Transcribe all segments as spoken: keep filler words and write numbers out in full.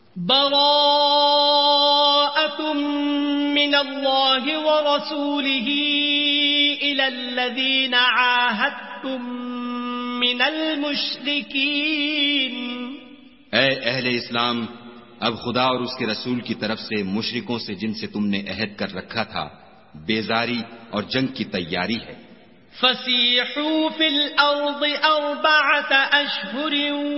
براءة من الله ورسوله إلى الذين عاهدتم من المشركين. اے اہل اسلام، اب خدا اور اس کے رسول کی طرف سے مشرکوں سے جن سے تم نے عہد کر رکھا تھا بیزاری اور جنگ کی تیاری ہے. فسیحوا فی الارض اربعة اشہر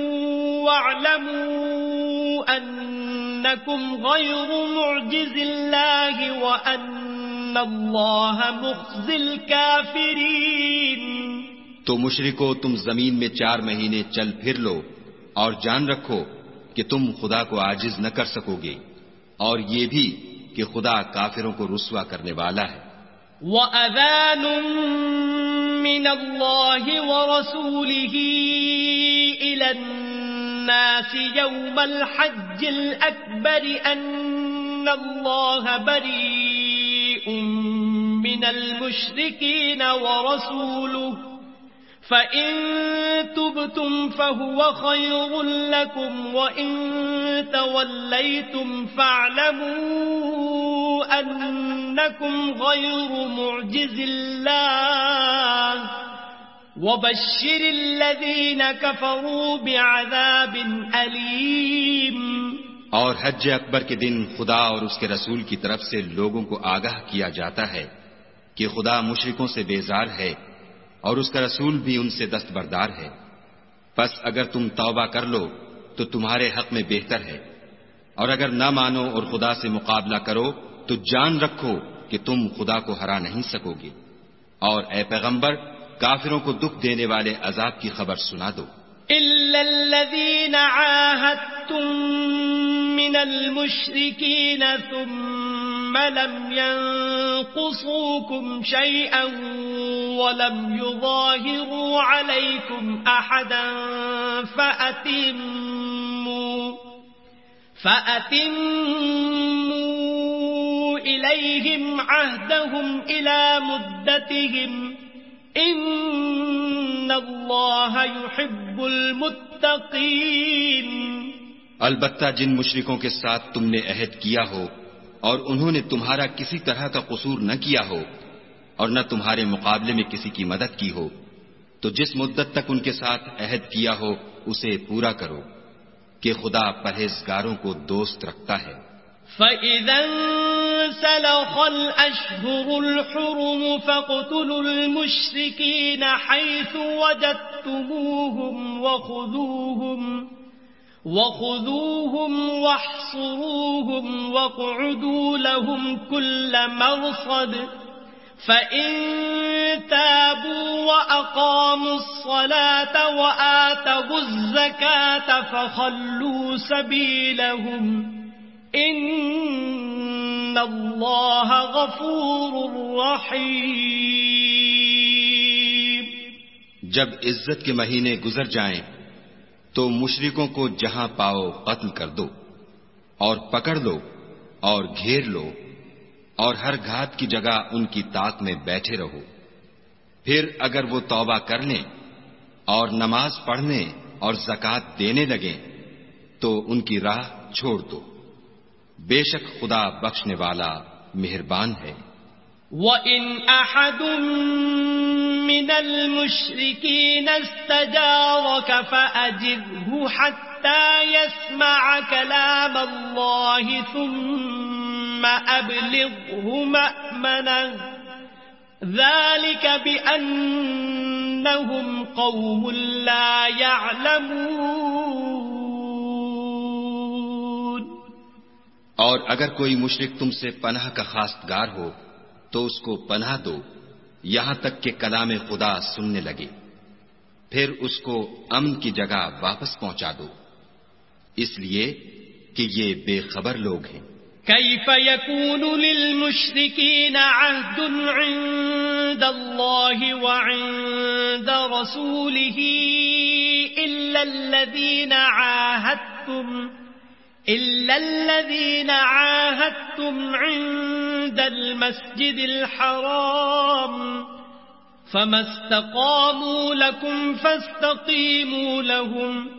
واعلموا انکم غیر معجز اللہ وان اللہ مخزی الکافرین. تو مشرکو، تم زمین میں چار مہینے چل پھر لو اور جان رکھو کہ تم خدا کو عاجز نہ کر سکو گے، اور یہ بھی کہ خدا کافروں کو رسوا کرنے والا ہے. وَأَذَانٌ مِّنَ اللَّهِ وَرَسُولِهِ إِلَى النَّاسِ يَوْمَ الْحَجِّ الْأَكْبَرِ أَنَّ اللَّهَ بَرِيءٌ مِّنَ الْمُشْرِكِينَ وَرَسُولُهُ فَإِن تُبْتُمْ فَهُوَ خَيْرٌ لَكُمْ وَإِن تَوَلَّيْتُمْ فَاعْلَمُوا أَنَّكُمْ غَيْرُ مُعْجِزِ اللَّهِ وَبَشِّرِ الَّذِينَ كَفَرُوا بِعَذَابٍ أَلِيمٍ. اور حج اکبر کے دن خدا اور اس کے رسول کی طرف سے لوگوں کو آگاہ کیا جاتا ہے کہ خدا مشرکوں سے بیزار ہے اور اس کا رسول بھی ان سے دستبردار ہے. پس اگر تم توبہ کر لو تو تمہارے حق میں بہتر ہے، اور اگر نہ مانو اور خدا سے مقابلہ کرو تو جان رکھو کہ تم خدا کو ہرا نہیں سکو گے. اور اے پیغمبر، کافروں کو دکھ دینے والے عذاب کی خبر سنا دو. إِلَّا الَّذِينَ عَاهَدتُّم مِّنَ الْمُشْرِكِينَ ثُمَّ لَمْ يَنقُصُوكُمْ شَيْئًا وَلَمْ يُظَاهِرُوا عَلَيْكُمْ أَحَدًا فَأَتِمُّوا فَأَتِمُّوا إِلَيْهِمْ عَهْدَهُمْ إِلَى مُدَّتِهِمْ ان اللہ یحب المتقین. البتہ جن مشرکوں کے ساتھ تم نے عہد کیا ہو اور انہوں نے تمہارا کسی طرح کا قصور نہ کیا ہو اور نہ تمہارے مقابلے میں کسی کی مدد کی ہو، تو جس مدت تک ان کے ساتھ عہد کیا ہو اسے پورا کرو کہ خدا پرہیزگاروں کو دوست رکھتا ہے. فَإِذَا انسَلَخَ الْأَشْهُرُ الْحُرُمُ فَاقْتُلُوا الْمُشْرِكِينَ حَيْثُ وَجَدتُّمُوهُمْ وَخُذُوهُمْ وَخُذُوهُمْ وَاحْصُرُوهُمْ وَاقْعُدُوا لَهُمْ كُلَّ مَرْصَدٍ فَإِن تَابُوا وَأَقَامُوا الصَّلَاةَ وَآتَوُا الزَّكَاةَ فَخَلُّوا سَبِيلَهُمْ ان اللہ غفور رحیم. جب عزت کے مہینے گزر جائیں تو مشرکوں کو جہاں پاؤ قتل کر دو اور پکڑ لو اور گھیر لو اور ہر گھات کی جگہ ان کی طاق میں بیٹھے رہو. پھر اگر وہ توبہ کر لیں اور نماز پڑھنے اور زکوٰۃ دینے لگیں تو ان کی راہ چھوڑ دو، بے شک خدا بخشنے والا مہربان ہے. وَإِنْ أَحَدٌ مِّنَ الْمُشْرِكِينَ اسْتَجَارَكَ فَأَجِرْهُ حَتَّى يَسْمَعَ كَلَامَ اللَّهِ ثُمَّ أَبْلِغْهُ مَأْمَنَهُ ذَلِكَ بِأَنَّهُمْ قَوْمٌ لَا يَعْلَمُونَ. اور اگر کوئی مشرک تم سے پناہ کا خواستگار ہو تو اس کو پناہ دو یہاں تک کہ کلام خدا سننے لگے، پھر اس کو امن کی جگہ واپس پہنچا دو، اس لیے کہ یہ بے خبر لوگ ہیں. كيف يكون للمشركين عهد عند الله وعند رسوله إلا الذين عاهدتم إلا الذين عاهدتم عند المسجد الحرام فما استقاموا لكم فاستقيموا لهم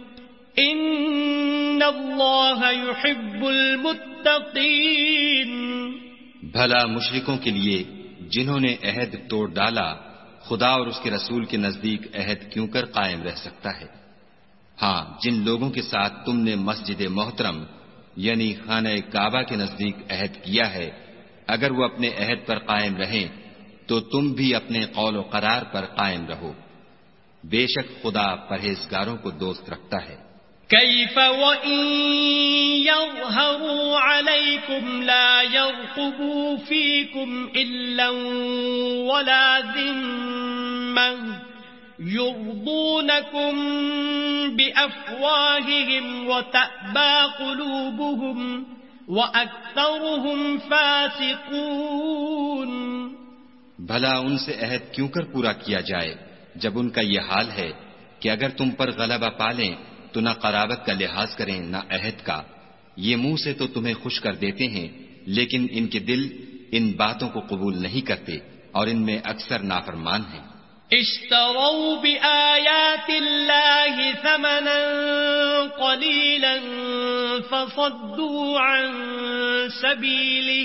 ان اللہ یحب المتقین. بھلا مشرکوں کے لیے جنہوں نے عہد توڑ ڈالا خدا اور اس کے رسول کے نزدیک عہد کیوں کر قائم رہ سکتا ہے؟ ہاں، جن لوگوں کے ساتھ تم نے مسجد محترم یعنی خانہ کعبہ کے نزدیک عہد کیا ہے، اگر وہ اپنے عہد پر قائم رہیں تو تم بھی اپنے قول و قرار پر قائم رہو. بے شک خدا پرہیزگاروں کو دوست رکھتا ہے. کیف وَإِن يَظْهَرُوا عَلَيْكُمْ لَا يَرْقُبُوا فِيكُمْ إِلًّا وَلَا ذِمَّةً يُرْضُونَكُمْ بِأَفْوَاهِهِمْ وَتَأْبَى قُلُوبُهُمْ وَأَكْثَرُهُمْ فَاسِقُونَ. بھلا ان سے عہد کیوں کر پورا کیا جائے جب ان کا یہ حال ہے کہ اگر تم پر غلبہ پالیں تو نہ قرابت کا لحاظ کریں نہ عہد کا. یہ منہ سے تو تمہیں خوش کر دیتے ہیں لیکن ان کے دل ان باتوں کو قبول نہیں کرتے اور ان میں اکثر نافرمان ہیں. اشتروا بآیات اللہ ثمنا قلیلا فصدوا عن سبیلہ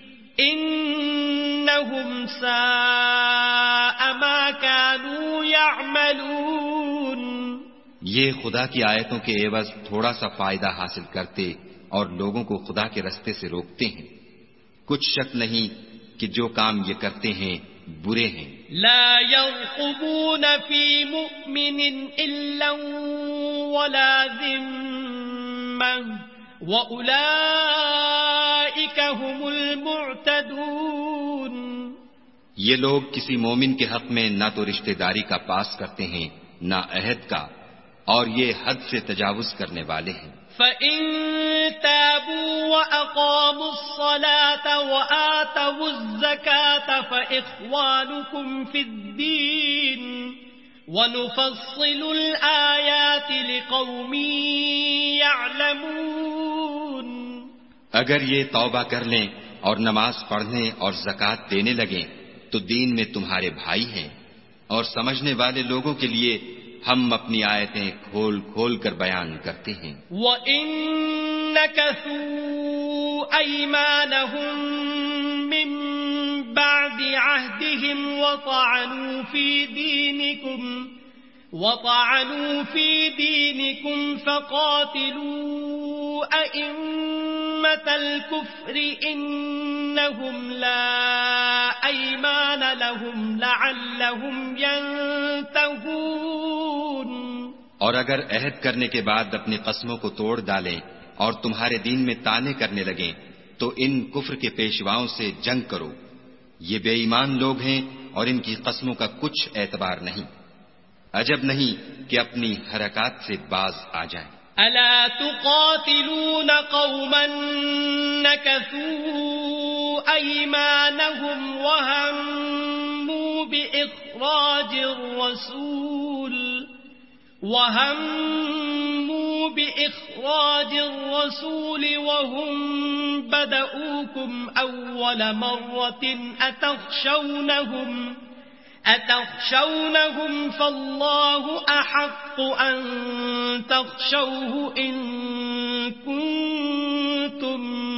انہم ساء ما كانوا يعملون. یہ خدا کی آیتوں کے عوض تھوڑا سا فائدہ حاصل کرتے اور لوگوں کو خدا کے رستے سے روکتے ہیں. کچھ شک نہیں کہ جو کام یہ کرتے ہیں برے ہیں. لا يرقبون في مؤمن إلا ولا ذمة وأولئك هم المعتدون. یہ لوگ کسی مومن کے حق میں نہ تو رشتہ داری کا پاس کرتے ہیں نہ عہد کا، اور یہ حد سے تجاوز کرنے والے ہیں. فَإِن تَابُوا وَأَقَامُوا الصَّلَاةَ وَآتَوُا الزَّكَاةَ فَإِخْوَانُكُمْ فِي الدِّينِ وَنُفَصِّلُ الْآيَاتِ لِقَوْمٍ يَعْلَمُونَ. اگر یہ توبہ کر لیں اور نماز پڑھنے اور زکوٰۃ دینے لگیں تو دین میں تمہارے بھائی ہیں، اور سمجھنے والے لوگوں کے لیے ہم اپنی آیتیں کھول کھول کر بیان کرتے ہیں. وَإِن نَكَثُوا أَيْمَانَهُم مِّن بَعْدِ عَهْدِهِمْ وَطَعَنُوا فِي دِينِكُمْ وَطَعَنُوا فِي دِينِكُمْ فَقَاتِلُوا أَئِمَّةَ الْكُفْرِ إِنَّهُمْ لَا أَيْمَانَ لَهُمْ لَعَلَّهُمْ يَنْتَهُونَ. اور اگر عہد کرنے کے بعد اپنی قسموں کو توڑ ڈالیں اور تمہارے دین میں طعنے کرنے لگیں تو ان کفر کے پیشواؤں سے جنگ کرو. یہ بے ایمان لوگ ہیں اور ان کی قسموں کا کچھ اعتبار نہیں. عجب نہیں کہ اپنی حرکات سے باز آ جائیں. الا تقاتلون قوما نكثوا ايمانهم وهموا باخراج الرسول وهموا بإخراج الرسول وهم بدؤوكم أول مرة أتخشونهم أتخشونهم فالله أحق أن تخشوه إن كنتم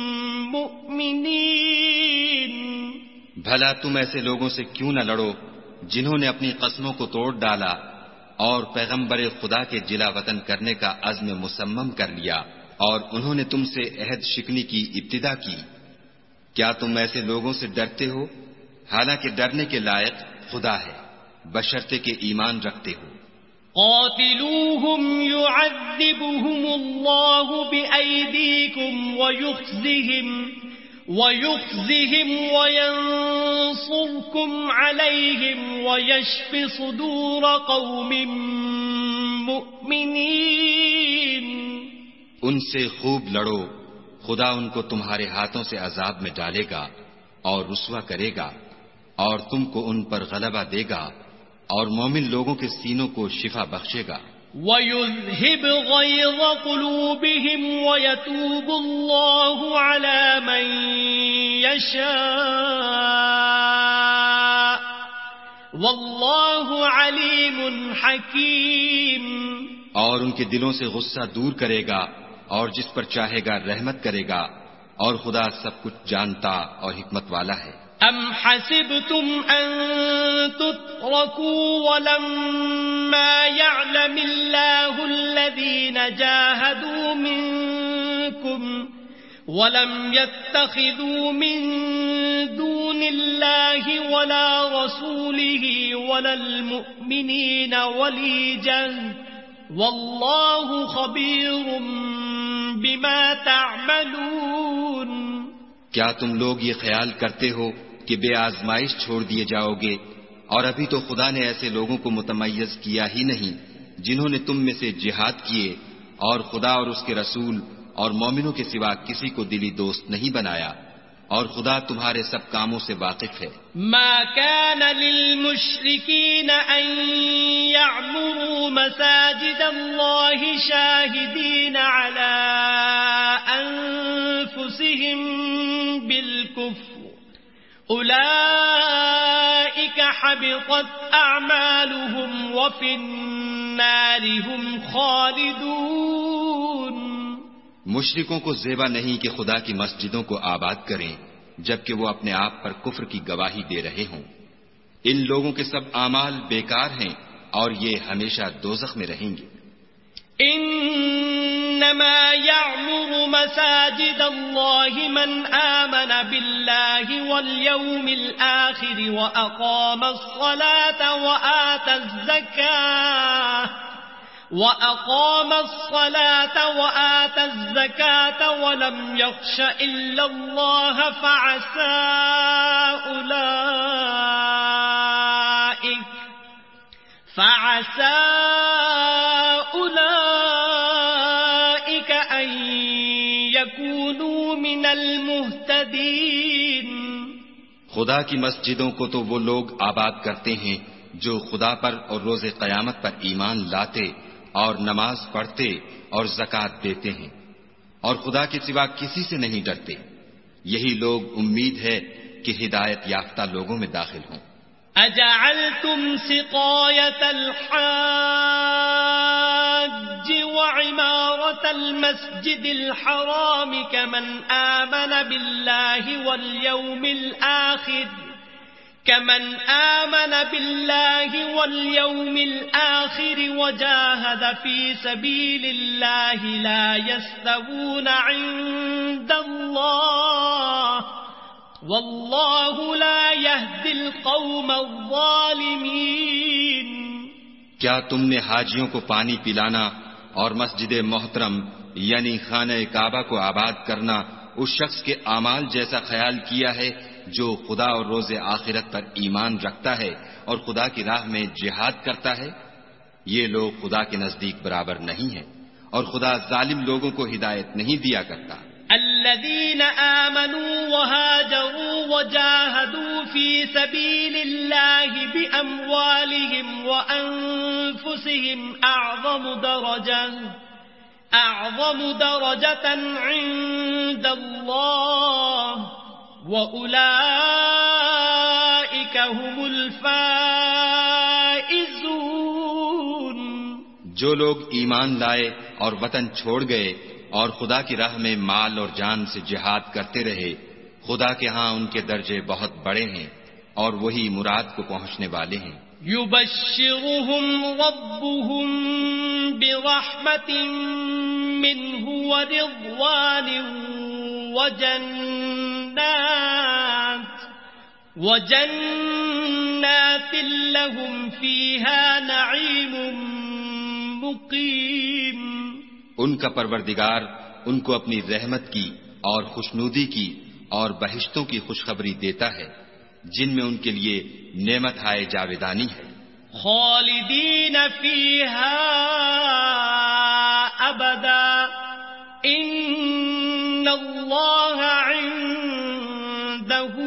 مؤمنين. بھلا تم ایسے لوگوں سے کیوں نہ لڑو جنہوں نے اپنی قسموں کو توڑ ڈالا اور پیغمبر خدا کے جلا وطن کرنے کا عزم مصمم کر لیا اور انہوں نے تم سے عہد شکنی کی ابتدا کی. کیا تم ایسے لوگوں سے ڈرتے ہو؟ حالانکہ ڈرنے کے لائق خدا ہے بشرطے کہ ایمان رکھتے ہو. قاتلوهم يعذبهم الله بأيديكم ويخزهم ويخزهم وينصركم عليهم ويشف صدور قوم مؤمنين. ان سے خوب لڑو، خدا ان کو تمہارے ہاتھوں سے عذاب میں ڈالے گا اور رسوا کرے گا اور تم کو ان پر غلبہ دے گا اور مومن لوگوں کے سینوں کو شفا بخشے گا. وَيُذْهِبْ غَيْظَ قُلُوبِهِمْ وَيَتُوبُ اللَّهُ عَلَى مَن يَشَاءُ وَاللَّهُ عَلِيمٌ حَكِيمٌ. اور ان کے دلوں سے غصہ دور کرے گا اور جس پر چاہے گا رحمت کرے گا اور خدا سب کچھ جانتا اور حکمت والا ہے. ام حسبتم ان تتركوا ولما يعلم الله الذين جاهدوا منكم ولم يتخذوا من دون الله ولا رسوله ولا المؤمنين وليجا والله خبير بما تعملون. کیا تم لوگ یہ خیال کرتے ہو کہ بے آزمائش چھوڑ دیے جاؤ گے؟ اور ابھی تو خدا نے ایسے لوگوں کو متمیز کیا ہی نہیں جنہوں نے تم میں سے جہاد کیے اور خدا اور اس کے رسول اور مومنوں کے سوا کسی کو دلی دوست نہیں بنایا، اور خدا تمہارے سب کاموں سے واقف ہے. ما كان للمشركين ان يعمروا مساجد الله شاهدين على انفسهم بالكفر اولئك حبطت اعمالهم وفي النار هم خالدون. مشرکوں کو زیبا نہیں کہ خدا کی مسجدوں کو آباد کریں جبکہ وہ اپنے آپ پر کفر کی گواہی دے رہے ہوں. ان لوگوں کے سب اعمال بیکار ہیں اور یہ ہمیشہ دوزخ میں رہیں گے. انما يعمر مساجد الله من آمن بالله واليوم الآخر وأقام الصلاة وآتى الزكاة وَأَقَامَ الصَّلَاةَ وَآتَى الزَّكَاةَ وَلَمْ يَخْشَ إِلَّا اللَّهَ فَعَسَىٰ أُولَٰئِكَ فَعَسَىٰ أُولَٰئِكَ أَن يَكُونُوا مِنَ الْمُهْتَدِينَ. خدا کی مسجدوں کو تو وہ لوگ آباد کرتے ہیں جو خدا پر اور روز قیامت پر ایمان لاتے اور نماز پڑھتے اور زکوٰۃ دیتے ہیں اور خدا کے سوا کسی سے نہیں ڈرتے. یہی لوگ امید ہے کہ ہدایت یافتہ لوگوں میں داخل ہوں. اجعلتم سقایت الحاج وعمارت المسجد الحرام كمن آمن بالله واليوم الآخر كمن آمن بالله واليوم الآخر وجاهد في سبيل الله لا يستوون عند الله والله لا يهدي القوم الظالمين. کیا تم نے حاجیوں کو پانی پلانا اور مسجد محترم یعنی خانہ کعبہ کو آباد کرنا اس شخص کے اعمال جیسا خیال کیا ہے جو خدا اور روز آخرت پر ایمان رکھتا ہے اور خدا کی راہ میں جہاد کرتا ہے؟ یہ لوگ خدا کے نزدیک برابر نہیں ہیں اور خدا ظالم لوگوں کو ہدایت نہیں دیا کرتا. الذين آمنوا وهاجروا وجاهدوا في سبيل الله بأموالهم وأنفسهم أعظم درجة أعظم درجة عند الله وَأُولَئِكَ هُمُ الْفَائِزُونَ. جو لوگ ایمان لائے اور وطن چھوڑ گئے اور خدا کی راہ میں مال اور جان سے جہاد کرتے رہے، خدا کے ہاں ان کے درجے بہت بڑے ہیں اور وہی مراد کو پہنچنے والے ہیں. يُبَشِّرُهُمْ رَبُّهُمْ بِرَحْمَةٍ مِّنْهُ وَرِضْوَانٍ وَجَنَّاتٍ وَجَنَّاتٍ لَهُمْ فِيهَا نَعِيمٌ مُقِيمٌ. ان کا پروردگار ان کو اپنی رحمت کی اور خوشنودی کی اور بہشتوں کی خوشخبری دیتا ہے جن میں ان کے لیے نعمت ہائے جاویدانی ہے. خالدین فیہا ابدا ان اللہ عنده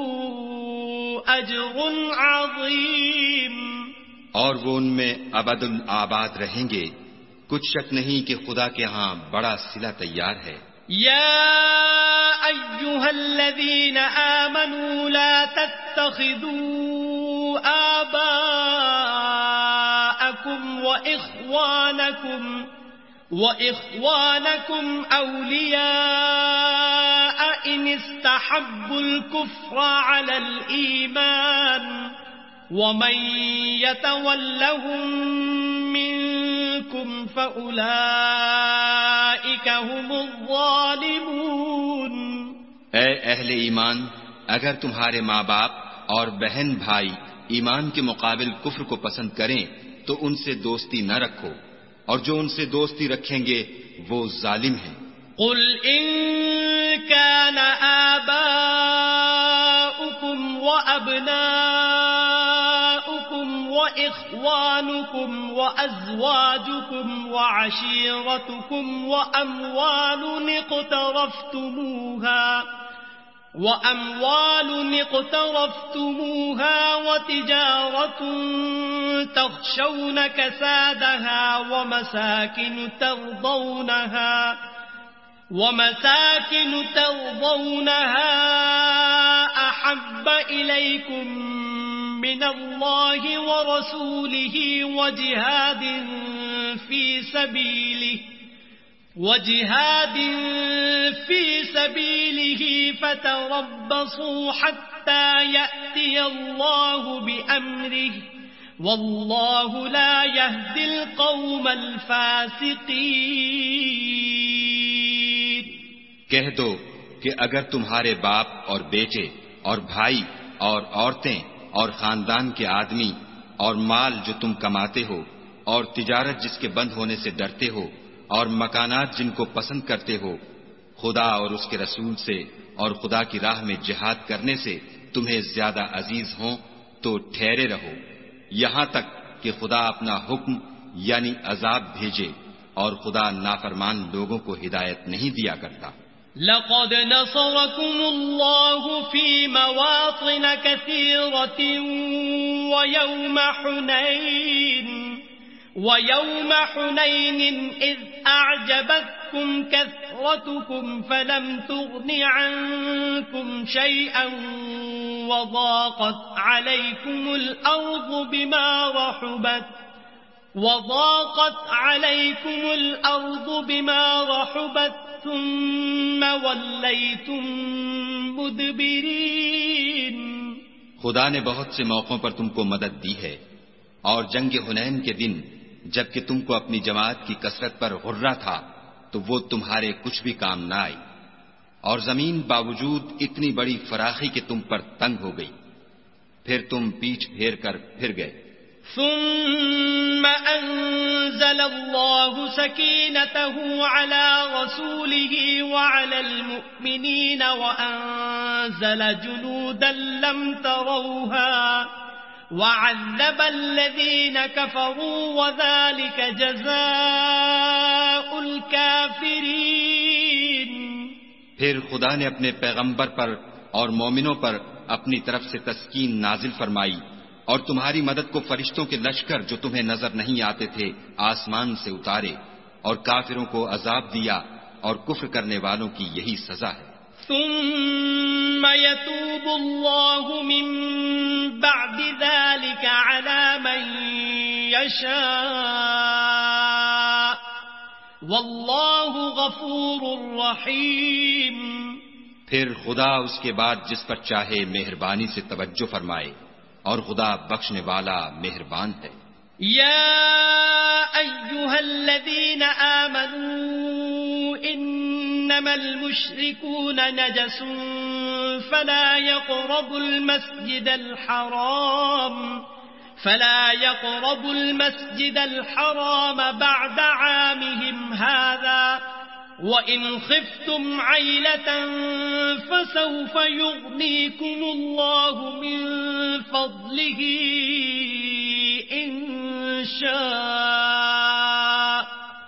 اجر عظیم. اور وہ ان میں ابد الآباد رہیں گے، کچھ شک نہیں کہ خدا کے ہاں بڑا صلہ تیار ہے. یا ایھا الذین آمنوا لا تتخذوا آباءکم وإخوانكم وإخوانكم أولياء إن استحبوا الكفر على الإيمان ومن يتولهم منكم فأولئك هم الظالمون. اے اہل ایمان، اگر تمہارے ماں باپ اور بہن بھائی ایمان کے مقابل کفر کو پسند کریں تو ان سے دوستی نہ رکھو، اور جو ان سے دوستی رکھیں گے وہ ظالم ہیں. قل ان كان آباؤكم وأبناؤكم وإخوانكم وأزواجكم وعشيرتكم وأموال اقترفتموها وأموال اقترفتموها وتجارة تخشون كسادها ومساكن ترضونها ومساكن ترضونها أحب إليكم من الله ورسوله وجهاد في سبيله وجهاد في سبيله فتربصوا حتى يأتي الله بأمره والله لا يهدي القوم الفاسقين. کہہ دو کہ اگر تمہارے باپ اور بیٹے اور بھائی اور عورتیں اور خاندان کے آدمی اور مال جو تم کماتے ہو اور تجارت جس کے بند ہونے سے ڈرتے ہو اور مکانات جن کو پسند کرتے ہو خدا اور اس کے رسول سے اور خدا کی راہ میں جہاد کرنے سے تمہیں زیادہ عزیز ہوں تو ٹھہرے رہو یہاں تک کہ خدا اپنا حکم یعنی عذاب بھیجے، اور خدا نافرمان لوگوں کو ہدایت نہیں دیا کرتا. لقد نصركم الله في مواطن كثيرة ويوم حنين ويوم حنين إذ أعجبتكم كثرتكم فلم تغن عنكم شيئا وضاقت عليكم الأرض بما رحبت وضاقت عليكم الأرض بما رحبت ثم وليتم مدبرين. خدا نے بہت سے موقعوں پر تم کو مدد دی ہے، اور جنگ حنین کے دن جبکہ تم کو اپنی جماعت کی کثرت پر غرہ تھا تو وہ تمہارے کچھ بھی کام نہ آئی، اور زمین باوجود اتنی بڑی فراخی کہ تم پر تنگ ہو گئی، پھر تم پیچھ پھیر کر پھر گئے. ثم أنزل الله سكينته على رسوله وعلى المؤمنين وأنزل جنودا لم تروها وعذب الذين كفروا وذلك جزاء الكافرين. پھر خدا نے اپنے پیغمبر پر اور مومنوں پر اپنی طرف سے تسکین نازل فرمائی، اور تمہاری مدد کو فرشتوں کے لشکر جو تمہیں نظر نہیں آتے تھے آسمان سے اتارے، اور کافروں کو عذاب دیا، اور کفر کرنے والوں کی یہی سزا ہے. ثم يتوب الله من بعد ذلك على من يشاء والله غفور رحيم. پھر خدا اس کے بعد جس پر چاہے مہربانی سے توجہ فرمائے، اور خدا بخشنے والا مہربان ہے. یا ایھا الذین آمنوا انما المشركون نجس فلا يقربوا المسجد الحرام فلا يقربوا المسجد الحرام بعد عامهم هذا وَإِنْ خِفْتُمْ عَيْلَةً فَسَوْفَ يُغْنِيكُمُ اللَّهُ مِنْ فَضْلِهِ إِنْ شَاءَ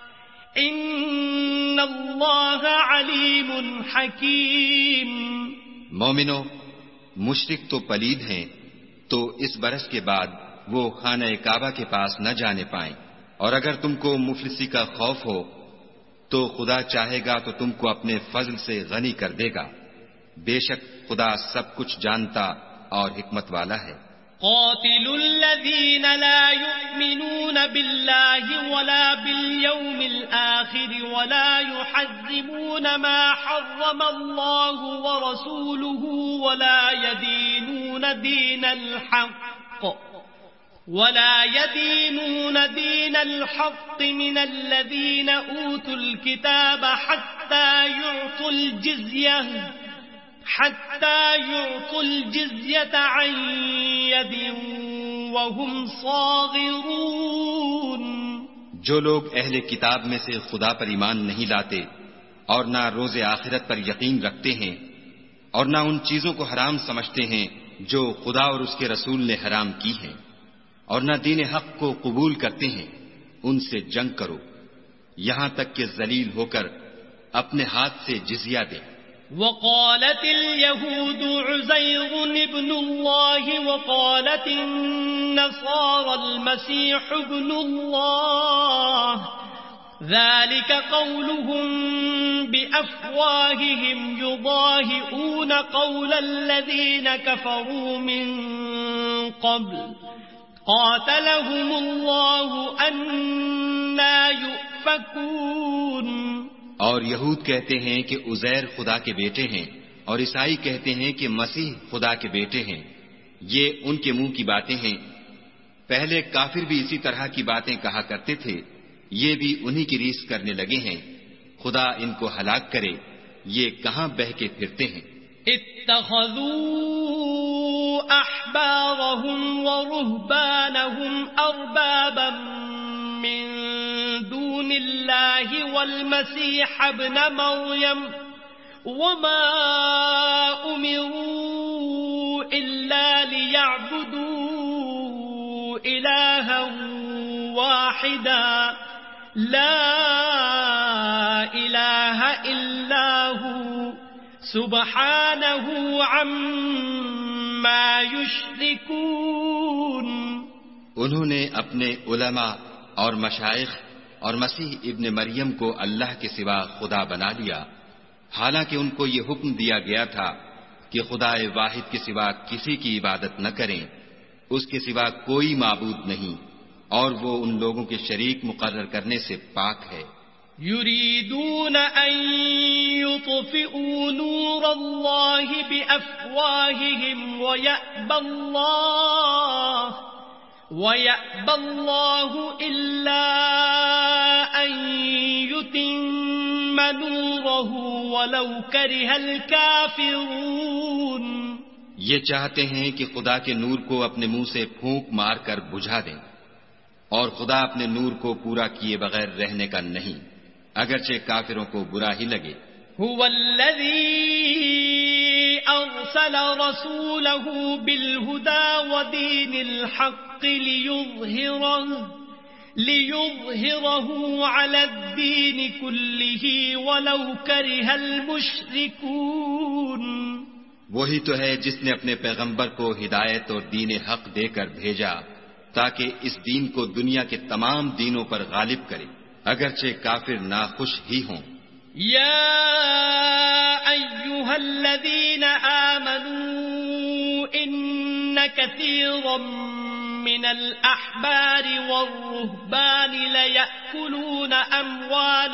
إِنَّ اللَّهَ عَلِيمٌ حَكِيمٌ. مومنو، مشرک تو پلید ہیں، تو اس برس کے بعد وہ خانہ کعبہ کے پاس نہ جانے پائیں، اور اگر تم کو مفلسی کا خوف ہو تو خدا چاہے گا تو تم کو اپنے فضل سے غنی کر دے گا. بے شک خدا سب کچھ جانتا اور حکمت والا ہے. قاتلوا الذين لا يؤمنون بالله ولا باليوم الآخر ولا يحرمون ما حرم الله ورسوله ولا يدينون دين الحق ولا يدينون دين الحق من الذين أوتوا الكتاب حتى يعطوا الجزية حتى يعطوا الجزية عن يد وهم صاغرون. جو لوگ اہل کتاب میں سے خدا پر ایمان نہیں لاتے اور نہ روز آخرت پر یقین رکھتے ہیں اور نہ ان چیزوں کو حرام سمجھتے ہیں جو خدا اور اس کے رسول نے حرام کی ہیں اور نہ دین حق کو قبول کرتے ہیں، ان سے جنگ کرو یہاں تک کہ ذلیل ہو کر اپنے ہاتھ سے جزیہ دیں. وقالت اليهود عزير ابن الله وقالت النصارى المسيح ابن الله ذلك قولهم بأفواههم يضاهئون قول الذين كفروا من قبل قاتلهم الله أنا يؤفكون. اور یہود کہتے ہیں کہ عزیر خدا کے بیٹے ہیں اور عیسائی کہتے ہیں کہ مسیح خدا کے بیٹے ہیں. یہ ان کے منہ کی باتیں ہیں. پہلے کافر بھی اسی طرح کی باتیں کہا کرتے تھے، یہ بھی انہی کی ریس کرنے لگے ہیں. خدا ان کو ہلاک کرے، یہ کہاں بہہ کے پھرتے ہیں. اتخذوا احبارهم ورهبانهم اربابا من دون الله والمسيح ابن مريم وما أمروا إلا ليعبدوا إلها واحدا لا إله إلا هو سبحانه عما يشركون. انہوں نے اپنے علماء اور مشائخ اور مسیح ابن مریم کو اللہ کے سوا خدا بنا لیا، حالانکہ ان کو یہ حکم دیا گیا تھا کہ خدا واحد کے سوا کسی کی عبادت نہ کریں، اس کے سوا کوئی معبود نہیں اور وہ ان لوگوں کے شریک مقرر کرنے سے پاک ہے. يريدون أن يطفئوا نور الله بأفواههم ويأبى الله وَيَأْبَى اللَّهُ إِلَّا أَن يُتِمَّ نُورَهُ وَلَوْ كَرِهَ الْكَافِرُونَ. یہ چاہتے ہیں کہ خدا کے نور کو اپنے منہ سے پھونک مار کر بجھا دیں، اور خدا اپنے نور کو پورا کیے بغیر رہنے کا نہیں، اگرچہ کافروں کو برا ہی لگے. هُوَ الَّذِي أَرْسَلَ رَسُولَهُ بِالْهُدَى وَدِينِ الْحَقِّ لِيُظْهِرَهُ لِيُظْهِرَهُ عَلَى الدِّينِ كُلِّهِ وَلَوْ كَرِهَ الْمُشْرِكُونَ. وہی تو ہے جس نے اپنے پیغمبر کو ہدایت اور دین حق دے کر بھیجا تاکہ اس دین کو دنیا کے تمام دینوں پر غالب کرے، اگرچہ کافر ناخوش ہی ہوں. يا أيها الذين آمنوا إن كثيرا من الأحبار والرهبان ليأكلون أموال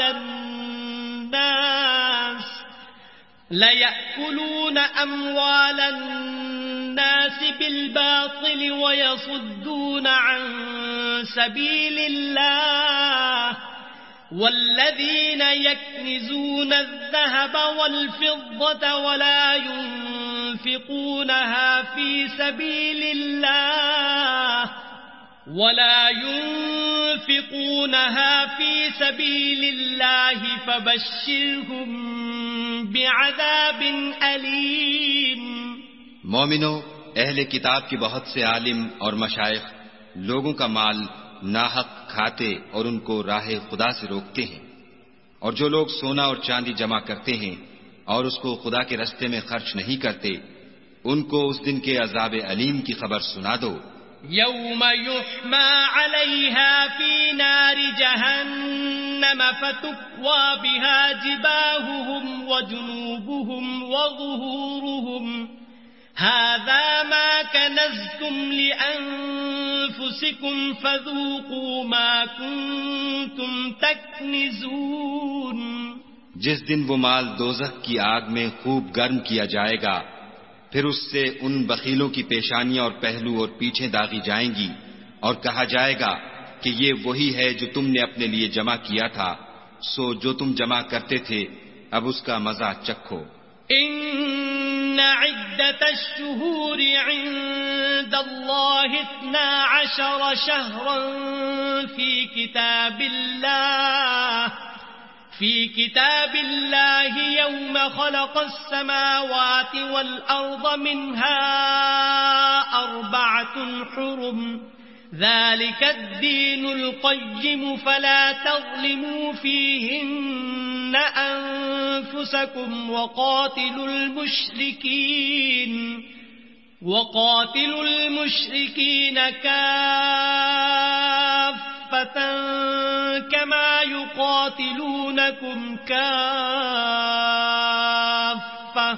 الناس ليأكلون أموال الناس بالباطل ويصدون عن سبيل الله والذين يكنزون الذهب والفضة ولا ينفقونها في سبيل الله ولا ينفقونها في سبيل الله فبشرهم بعذاب أليم. مومنو، اہل کتاب کے بہت سے عالم اور مشائخ لوگوں کا مال ناحق کھاتے اور ان کو راہ خدا سے روکتے ہیں، اور جو لوگ سونا اور چاندی جمع کرتے ہیں اور اس کو خدا کے راستے میں خرچ نہیں کرتے، ان کو اس دن کے عذاب علیم کی خبر سنا دو. يوم يحمى عليها في نار جهنم فتكوى بها جباههم وجنوبهم وظهورهم هذا ما كنزتم لأنفسكم فذوقوا ما كنتم تكنزون. جس دن وہ مال دوزخ کی آگ میں خوب گرم کیا جائے گا، پھر اس سے ان بخیلوں کی پیشانیاں اور پہلو اور پیچھیں داغی جائیں گی، اور کہا جائے گا کہ یہ وہی ہے جو تم نے اپنے لیے جمع کیا تھا، سو جو تم جمع کرتے تھے اب اس کا مزہ چکھو. ان عدة الشهور عند الله اثنا عشر شهرا في كتاب الله في كتاب الله يوم خلق السماوات والأرض منها أربعة حرم ذلك الدين القيم فلا تظلموا فيهن أنفسكم وقاتلوا المشركين وقاتلوا المشركين كافة كما يقاتلونكم كافة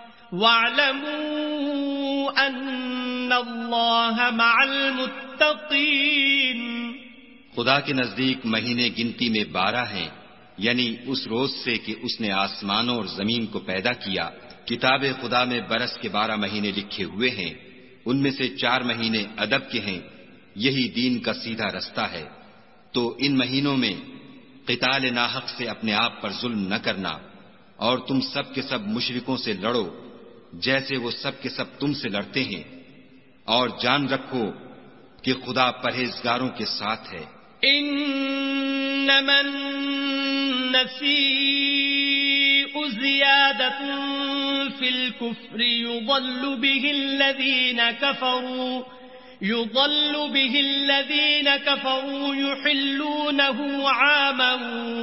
واعلموا أن الله مع المتقين. خدا کے نزدیک مہینے گنتی میں بارہ ہیں، یعنی اس روز سے کہ اس نے آسمانوں اور زمین کو پیدا کیا. کتاب خدا میں برس کے بارہ مہینے لکھے ہوئے ہیں، ان میں سے چار مہینے ادب کے ہیں. یہی دین کا سیدھا رستہ ہے. تو ان مہینوں میں قتال ناحق سے اپنے آپ پر ظلم نہ کرنا، اور تم سب کے سب مشرکوں سے لڑو جیسے وہ سب کے سب تم سے لڑتے ہیں، اور جان رکھو کہ خدا پرہیزگاروں کے ساتھ ہے. انما النسیء زیادة فی الكفر یضل به الذین کفروا يضل به الذين كفروا يحلونه عاما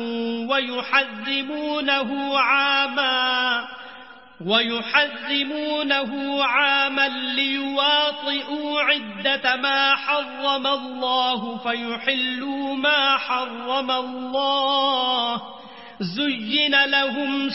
ويحرمونه عاما ويحرمونه عاما ليواطئوا عدة ما حرم الله فيحلوا ما حرم الله زين لهم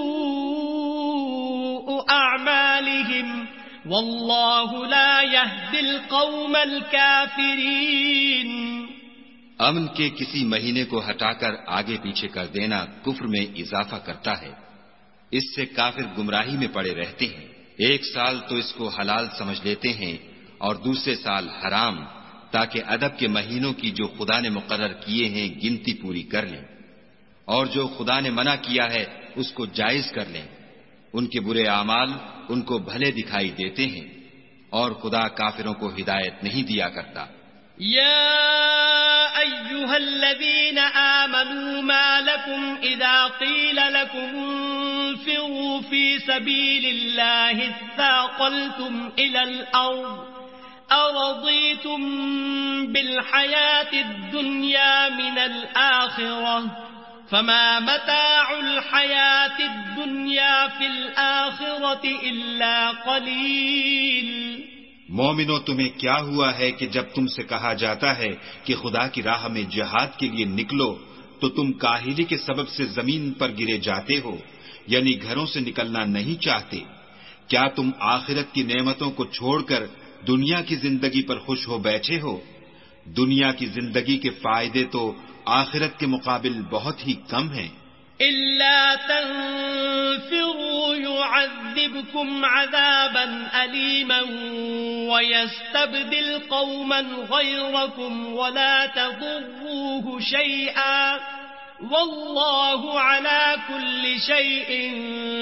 سوء أعمالهم واللہ لا یہدی القوم الکافرین. امن کے کسی مہینے کو ہٹا کر آگے پیچھے کر دینا کفر میں اضافہ کرتا ہے. اس سے کافر گمراہی میں پڑے رہتے ہیں. ایک سال تو اس کو حلال سمجھ لیتے ہیں اور دوسرے سال حرام، تاکہ ادب کے مہینوں کی جو خدا نے مقرر کیے ہیں گنتی پوری کر لیں، اور جو خدا نے منع کیا ہے اس کو جائز کر لیں. ان کے برے اعمال ان کو بھلے دکھائی دیتے ہیں، اور خدا کافروں کو ہدایت نہیں دیا کرتا. یا ایھا الذین آمنوا ما لکم اذا قیل لکم انفروا فی سبیل اللہ اثاقلتم الی الارض ارضیتم بالحیاة الدنیا من الآخرة فما متاع الحیاة الدنیا فی الآخرة الا قلیل. مومنو، تمہیں کیا ہوا ہے کہ جب تم سے کہا جاتا ہے کہ خدا کی راہ میں جہاد کے لیے نکلو تو تم کاہلی کے سبب سے زمین پر گرے جاتے ہو، یعنی گھروں سے نکلنا نہیں چاہتے؟ کیا تم آخرت کی نعمتوں کو چھوڑ کر دنیا کی زندگی پر خوش ہو بیٹھے ہو؟ دنیا کی زندگی کے فائدے تو آخرت کے مقابل بہت ہی کم ہیں. إلا تنفروا يعذبكم عذابا أليما ويستبدل قوما غيركم ولا تضروه شيئا والله على كل شيء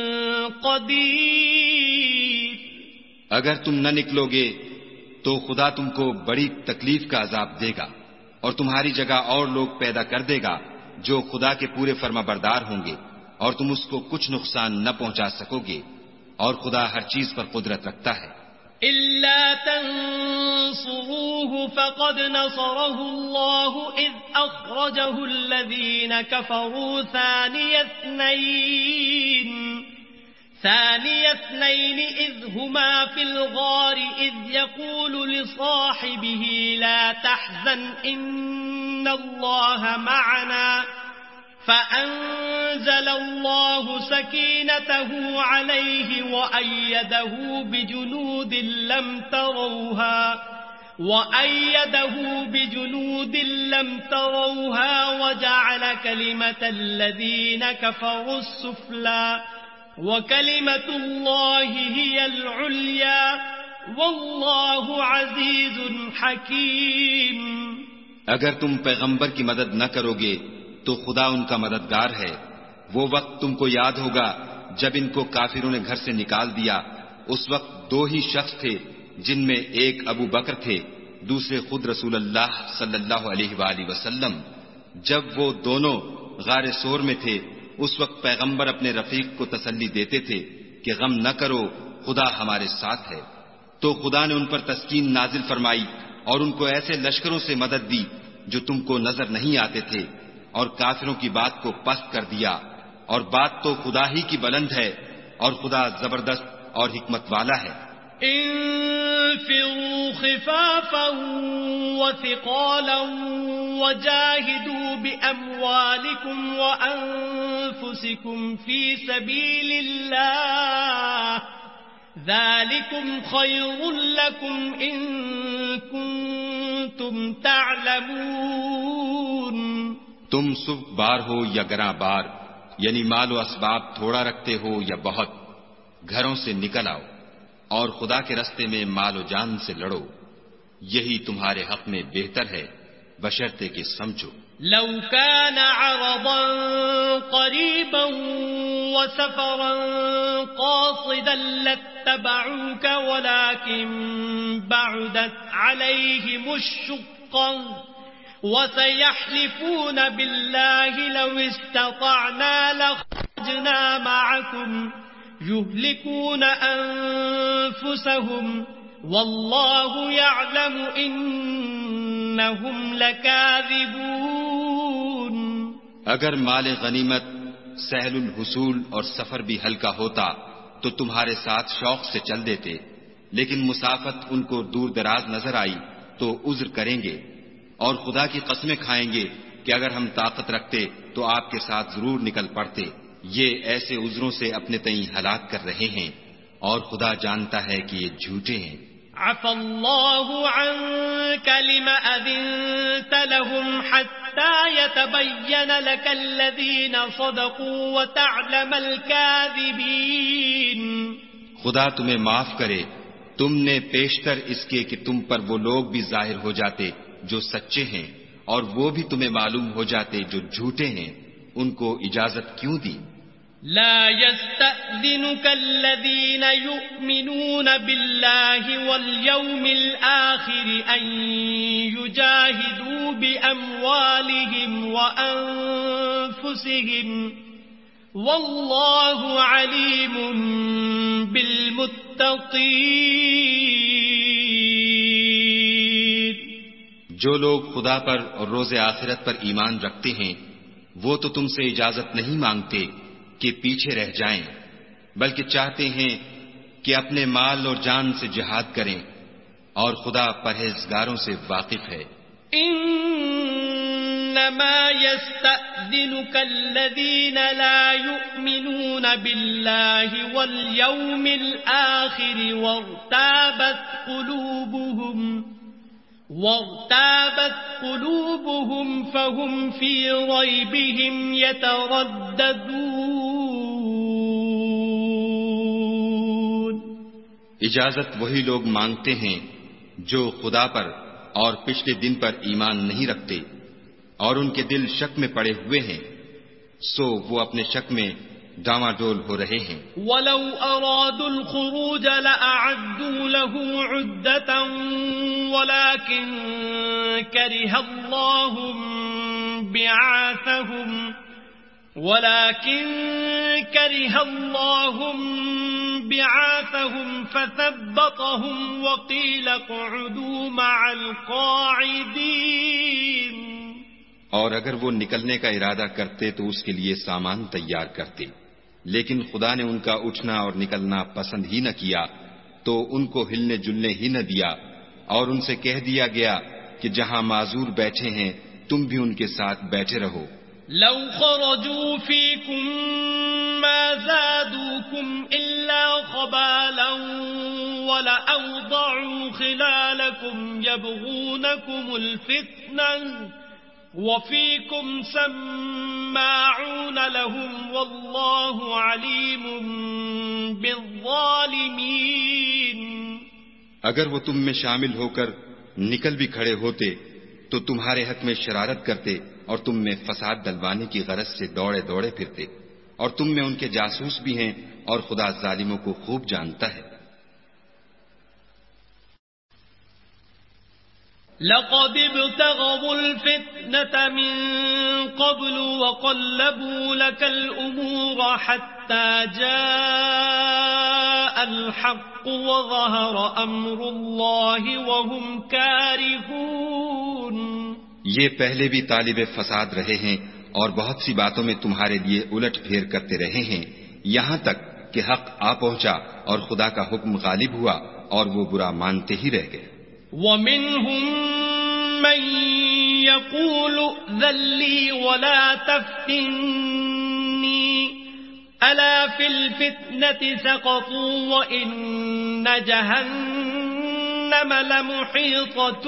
قدير. اگر تم نہ نکلو گے تو خدا تم کو بڑی تکلیف کا عذاب دے گا اور تمہاری جگہ اور لوگ پیدا کر دے گا جو خدا کے پورے فرما بردار ہوں گے، اور تم اس کو کچھ نقصان نہ پہنچا سکو گے، اور خدا ہر چیز پر قدرت رکھتا ہے. إلا تنصروه فقد نصره الله إذ أخرجه الذين كفروا ثاني اثنين ثاني اثنين إذ هما في الغار إذ يقول لصاحبه لا تحزن إن الله معنا فأنزل الله سكينته عليه وأيده بجنود لم تروها وأيده بجنود لم تروها وجعل كلمة الذين كفروا السفلى وكلمة الله هي العليا والله عزيز حكيم. اگر تم پیغمبر کی مدد نہ کرو گے تو خدا ان کا مددگار ہے. وہ وقت تم کو یاد ہوگا جب ان کو کافروں نے گھر سے نکال دیا. اس وقت دو ہی شخص تھے جن میں ایک ابو بکر تھے، دوسرے خود رسول اللہ صلی اللہ علیہ وآلہ وسلم. جب وہ دونوں غار سور میں تھے اس وقت پیغمبر اپنے رفیق کو تسلی دیتے تھے کہ غم نہ کرو، خدا ہمارے ساتھ ہے. تو خدا نے ان پر تسکین نازل فرمائی اور ان کو ایسے لشکروں سے مدد دی جو تم کو نظر نہیں آتے تھے، اور کافروں کی بات کو پست کر دیا. اور بات تو خدا ہی کی بلند ہے اور خدا زبردست اور حکمت والا ہے. انفروا خفافا وثقالا وجاهدوا بأموالكم وأنفسكم في سبيل الله ذلكم خير لكم إن كنتم تعلمون. تم سبک بار ہو یا گراں بار، یعنی مال و اسباب تھوڑا رکھتے ہو یا بہت، گھروں سے نکل آؤ اور خدا کے راستے میں مال و جان سے لڑو، یہی تمہارے حق میں بہتر ہے بشرطے کہ سمجھو. لو كان عرضا قريبا وسفرا قاصدا لاتبعوك ولكن بعدت عليهم الشقة وسيحلفون بالله لو استطعنا لخرجنا معكم يهلكون أنفسهم والله يعلم إنهم لكاذبون. اگر مال غنیمت سہل الحصول اور سفر بھی ہلکا ہوتا تو تمہارے ساتھ شوق سے چل دیتے، لیکن مسافت ان کو دور دراز نظر آئی تو عذر کریں گے، اور خدا کی قسمیں کھائیں گے کہ اگر ہم طاقت رکھتے تو آپ کے ساتھ ضرور نکل پڑتے. یہ ایسے عذروں سے اپنے تئیں ہلاک کر رہے ہیں اور خدا جانتا ہے کہ یہ جھوٹے ہیں. عفى الله عنك لم أذنت لهم حتى يتبين لك الذين صدقوا وتعلم الكاذبين. خدا تمہیں معاف کرے، تم نے پیشتر اس کے کہ تم پر وہ لوگ بھی ظاہر ہو جاتے جو سچے ہیں اور وہ بھی تمہیں معلوم ہو جاتے جو جھوٹے ہیں. ان کو اجازت کیوں دی؟ لا يستأذنك الذين يؤمنون بالله واليوم الآخر أن يجاهدوا بأموالهم وأنفسهم والله عليم بالمتقين. جو لوگ خدا پر اور روز آخرت پر ایمان رکھتے ہیں وہ تو تم سے اجازت نہیں مانگتے کہ پیچھے رہ جائیں، بلکہ چاہتے ہیں کہ اپنے مال اور جان سے جہاد کریں، اور خدا پرہیزگاروں سے واقف ہے. انما يستأذنك الذين لا يؤمنون بالله واليوم الآخر وارتابت قلوبهم وارتابت قلوبهم فهم في ريبهم يترددون. اجازت وہی لوگ مانگتے ہیں جو خدا پر اور پچھلے دن پر ایمان نہیں رکھتے اور ان کے دل شک میں پڑے ہوئے ہیں، سو وہ اپنے شک میں ڈاواں ڈول ہو رہے ہیں. وَلَوْ أَرَادُوا الْخُرُوجَ لَأَعَدُّوا لَهُ عُدَّةً وَلَكِنْ كَرِهَ اللَّهُ بِعَاثَهُمْ وَلَكِنْ كَرِهَ اللَّهُ بِعَاثَهُمْ فَثَبَّطَهُمْ وَقِيلَ اقْعُدُوا مَعَ الْقَاعِدِينَ. اور اگر وہ نکلنے کا ارادہ کرتے تو اس کے لیے سامان تیار کرتے، لیکن خدا نے ان کا اٹھنا اور نکلنا پسند ہی نہ کیا تو ان کو ہلنے جلنے ہی نہ دیا، اور ان سے کہہ دیا گیا کہ جہاں معذور بیٹھے ہیں تم بھی ان کے ساتھ بیٹھے رہو، لو خرجوا فيكم ما زادوكم إلا خبالا ولأوضعوا خلالكم يبغونكم الفتنة وفيكم سماعون لهم والله عليم بالظالمين. اگر وہ تم میں شامل ہو کر نکل بھی کھڑے ہوتے تو تمہارے حق میں شرارت کرتے اور تم میں فساد ڈلوانے کی غرض سے دوڑے دوڑے پھرتے، اور تم میں ان کے جاسوس بھی ہیں اور خدا ظالموں کو خوب جانتا ہے. لقد ابتغوا الفتنة من قبل وقلبوا لك الأمور حتى جاء الحق وظهر أمر الله وهم كارهون. یہ پہلے بھی طالب فساد رہے ہیں اور بہت سی باتوں میں تمہارے لیے الٹ پھیر کرتے رہے ہیں، یہاں تک کہ حق آ پہنچا اور خدا کا حکم غالب ہوا اور وہ برا مانتے ہی رہ گئے. وَمِنْهُمْ مَنْ يَقُولُ ائْذَنْ لِي وَلَا تَفْتِنِّي أَلَا فِي الْفِتْنَةِ سَقَطُوا وَإِنَّ جَهَنَّمَ لَمُحِيطَةٌ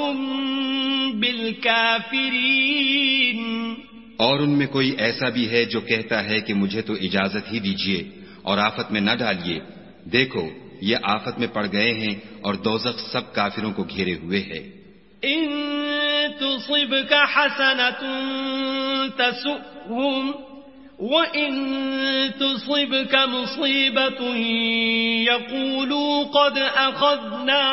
بِالْكَافِرِينَ. اور ان میں کوئی ایسا بھی ہے جو کہتا ہے کہ مجھے تو اجازت ہی دیجیے اور آفت میں نہ ڈالیے، دیکھو یہ آفت میں پڑ گئے ہیں اور دوزخ سب کافروں کو گھیرے ہوئے ہے. ان تصبك حسنة تسؤهم وإن تصبك مصيبة يقولوا قد أخذنا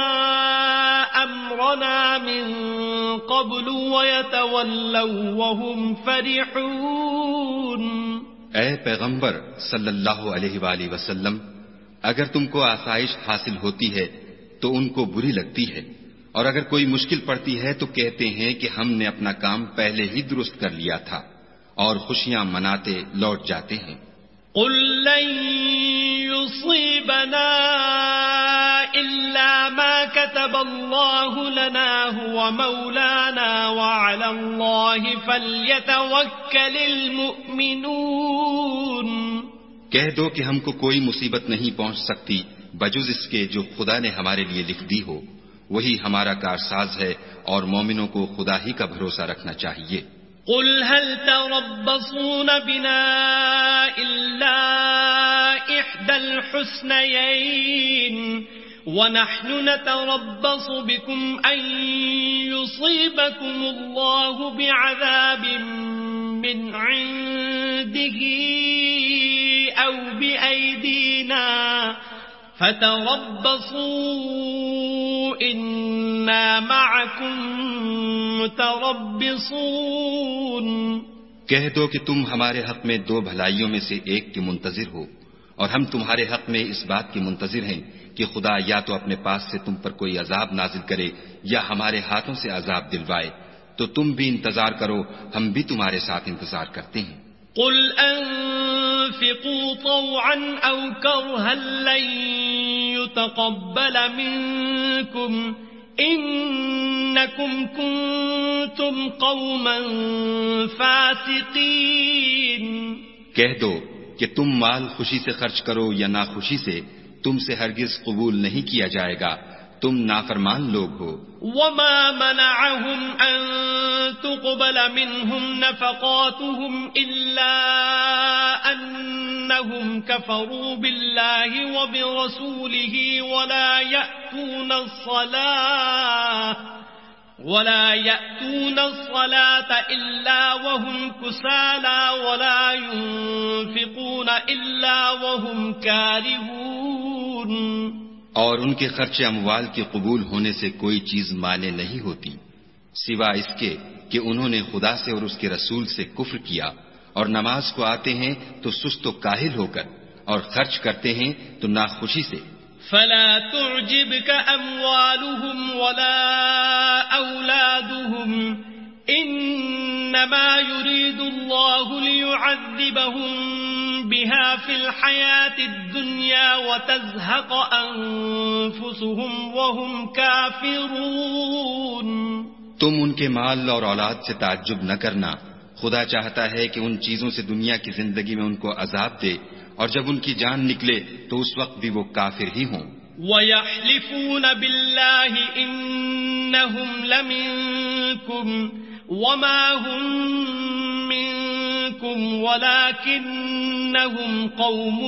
أمرنا من قبل ويتولوا وهم فرحون. اے پیغمبر صلی اللہ علیہ وآلہ وسلم، اگر تم کو آسائش حاصل ہوتی ہے تو ان کو بری لگتی ہے، اور اگر کوئی مشکل پڑتی ہے تو کہتے ہیں کہ ہم نے اپنا کام پہلے ہی درست کر لیا تھا، اور خوشیاں مناتے لوٹ جاتے ہیں. قل لن يصيبنا إلا ما كتب الله لنا هو مولانا وعلى الله فليتوكل المؤمنون. کہہ دو کہ ہم کو کوئی مصیبت نہیں پہنچ سکتی بجز اس کے جو خدا نے ہمارے لیے لکھ دی ہو، وہی ہمارا کارساز ہے اور مومنوں کو خدا ہی کا بھروسہ رکھنا چاہیے. قل هل تربصون بنا إلا إحدى الحسنيين ونحن نتربص بكم أن يصيبكم الله بعذاب من عنده أو بأيدينا فتربصوا إنا معكم متربصون. کہہ دو کہ تم ہمارے حق میں دو بھلائیوں میں سے ایک کے منتظر ہو، اور ہم تمہارے حق میں اس بات کی منتظر ہیں کہ خدا یا تو اپنے پاس سے تم پر کوئی عذاب نازل کرے یا ہمارے ہاتھوں سے عذاب دلوائے، تو تم بھی انتظار کرو، ہم بھی تمہارے ساتھ انتظار کرتے ہیں. قل انفقوا طوعا او كرها لن يتقبل منكم انکم کنتم قوما فاسقین. کہہ دو کہ تم مال خوشی سے خرچ کرو یا ناخوشی سے، تم سے ہرگز قبول نہیں کیا جائے گا، تم نافرمان لوگ ہو. وما منعهم ان تقبل منهم نفقاتهم الا انهم كفروا بالله وبرسوله ولا يأتون الصلاة ولا يأتون الصلاة إلا وهم كسالى ولا ينفقون إلا وهم كارهون. اور ان کے خرچ اموال کے قبول ہونے سے کوئی چیز مانے نہیں ہوتی سوا اس کے کہ انہوں نے خدا سے اور اس کے رسول سے کفر کیا، اور نماز کو آتے ہیں تو سست و کاہل ہو کر، اور خرچ کرتے ہیں تو ناخوشی سے. فلا تعجبك أموالهم ولا أولادهم إنما يريد الله ليعذبهم بها في الحياة الدنيا وتزهق أنفسهم وهم كافرون. تم ان کے مال اور اولاد سے تعجب نہ کرنا، خدا چاہتا ہے کہ ان چیزوں سے دنیا کی زندگی میں ان کو عذاب دے، اور جب ان کی جان نکلے تو اس وقت بھی وہ کافر ہی ہوں۔ وَيَحْلِفُونَ بِاللَّهِ إِنَّهُمْ لَمِنكُمْ وَمَا هُمْ مِنكُمْ وَلَكِنَّهُمْ قَوْمٌ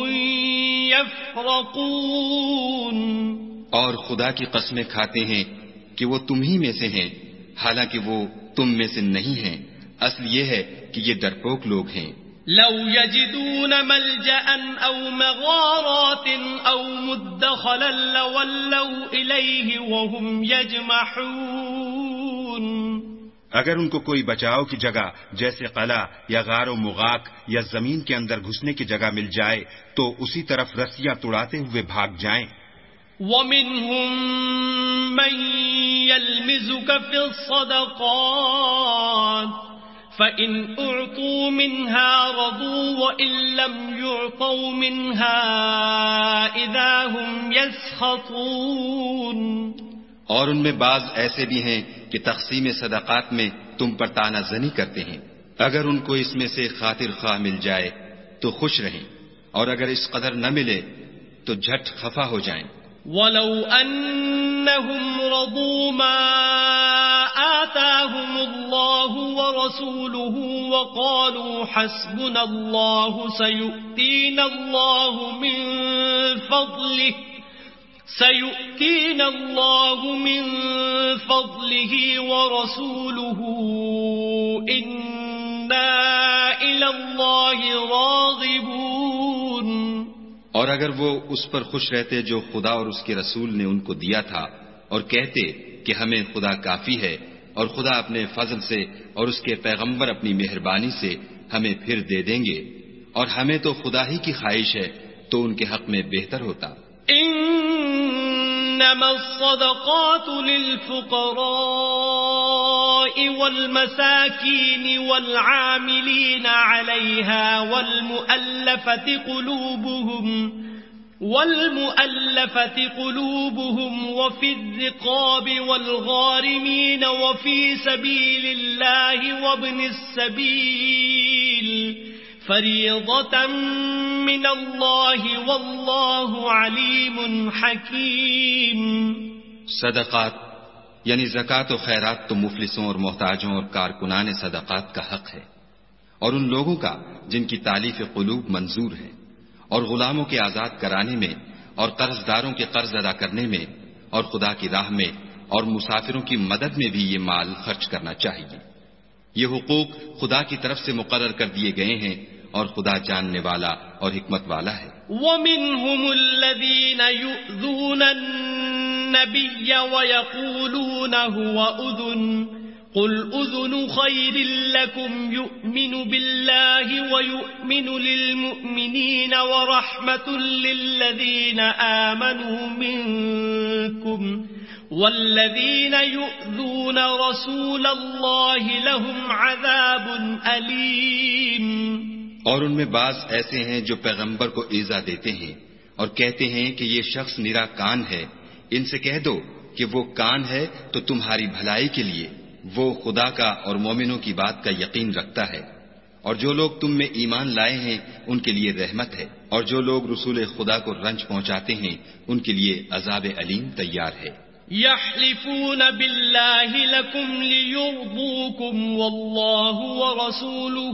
يَفْرَقُونَ۔ اور خدا کی قسمیں کھاتے ہیں کہ وہ تم ہی میں سے ہیں، حالانکہ وہ تم میں سے نہیں ہیں، اصل یہ ہے کہ یہ ڈرپوک لوگ ہیں۔ لو يجدون ملجأ أو مغارات أو مدخلا لولوا إليه وهم يجمحون۔ اگر ان کو کوئی بچاؤ کی جگہ جیسے قلعہ یا غار و مغاک یا زمین کے اندر گھسنے کی جگہ مل جائے تو اسی طرف رسیاں توڑاتے ہوئے بھاگ جائیں۔ وَمِنْهُمْ مَنْ يَلْمِزُكَ فِي الصَّدَقَاتِ فَإِنْ أُعْطُوا مِنْهَا رَضُوا وَإِنْ لَمْ يُعْطَوْا مِنْهَا إِذَا هُمْ يَسْخَطُونَ۔ اور ان میں بعض ایسے بھی ہیں کہ تقسیم صدقات میں تم پر طعنہ زنی کرتے ہیں، اگر ان کو اس میں سے خاطر خواہ مل جائے تو خوش رہیں، اور اگر اس قدر نہ ملے تو جھٹ خفا ہو جائیں۔ وَلَوْ أَنَّهُمْ رَضُوا مَا آتَاهُمُ اللَّهُ وَرَسُولُهُ وَقَالُوا حَسْبُنَا اللَّهُ سَيُؤْتِينَا اللَّهُ مِنْ فَضْلِهِ سَيُؤْتِينَا اللَّهُ مِنْ فَضْلِهِ وَرَسُولُهُ إِنَّا إِلَى اللَّهِ رَاغِبُونَ۔ اور اگر وہ اس پر خوش رہتے جو خدا اور اس کے رسول نے ان کو دیا تھا، اور کہتے کہ ہمیں خدا کافی ہے، اور خدا اپنے فضل سے اور اس کے پیغمبر اپنی مہربانی سے ہمیں پھر دے دیں گے، اور ہمیں تو خدا ہی کی خواہش ہے، تو ان کے حق میں بہتر ہوتا۔ انما الصدقات للفقراء والمساكين والعاملين عليها والمؤلفة قلوبهم والمؤلفة قلوبهم وفي الرقاب والغارمين وفي سبيل الله وابن السبيل فریضۃ من اللہ واللہ علیم حکیم۔ صدقات یعنی زکوٰۃ و خیرات تو مفلسوں اور محتاجوں اور کارکنان صدقات کا حق ہے، اور ان لوگوں کا جن کی تالیف قلوب منظور ہے، اور غلاموں کے آزاد کرانے میں، اور قرض داروں کے قرض ادا کرنے میں، اور خدا کی راہ میں اور مسافروں کی مدد میں بھی یہ مال خرچ کرنا چاہیے۔ یہ حقوق خدا کی طرف سے مقرر کر دیے گئے ہیں، اور خدا جاننے والا اور حکمت والا ہے۔ وَمِنْهُمُ الَّذِينَ يُؤْذُونَ النَّبِيَّ وَيَقُولُونَ هُوَ أُذُنٌ قُلْ أُذُنُ خَيْرٍ لَكُمْ يُؤْمِنُ بِاللَّهِ وَيُؤْمِنُ لِلْمُؤْمِنِينَ وَرَحْمَةٌ لِلَّذِينَ آمَنُوا مِنكُمْ والذین یؤذون رسول اللہ لهم عذاب علیم۔ اور ان میں بعض ایسے ہیں جو پیغمبر کو ایذا دیتے ہیں اور کہتے ہیں کہ یہ شخص نرا کان ہے، ان سے کہہ دو کہ وہ کان ہے تو تمہاری بھلائی کے لیے، وہ خدا کا اور مومنوں کی بات کا یقین رکھتا ہے، اور جو لوگ تم میں ایمان لائے ہیں ان کے لیے رحمت ہے، اور جو لوگ رسول خدا کو رنج پہنچاتے ہیں ان کے لیے عذاب علیم تیار ہے۔ یحلفون باللہ لکم لیرضوکم واللہ ورسولہ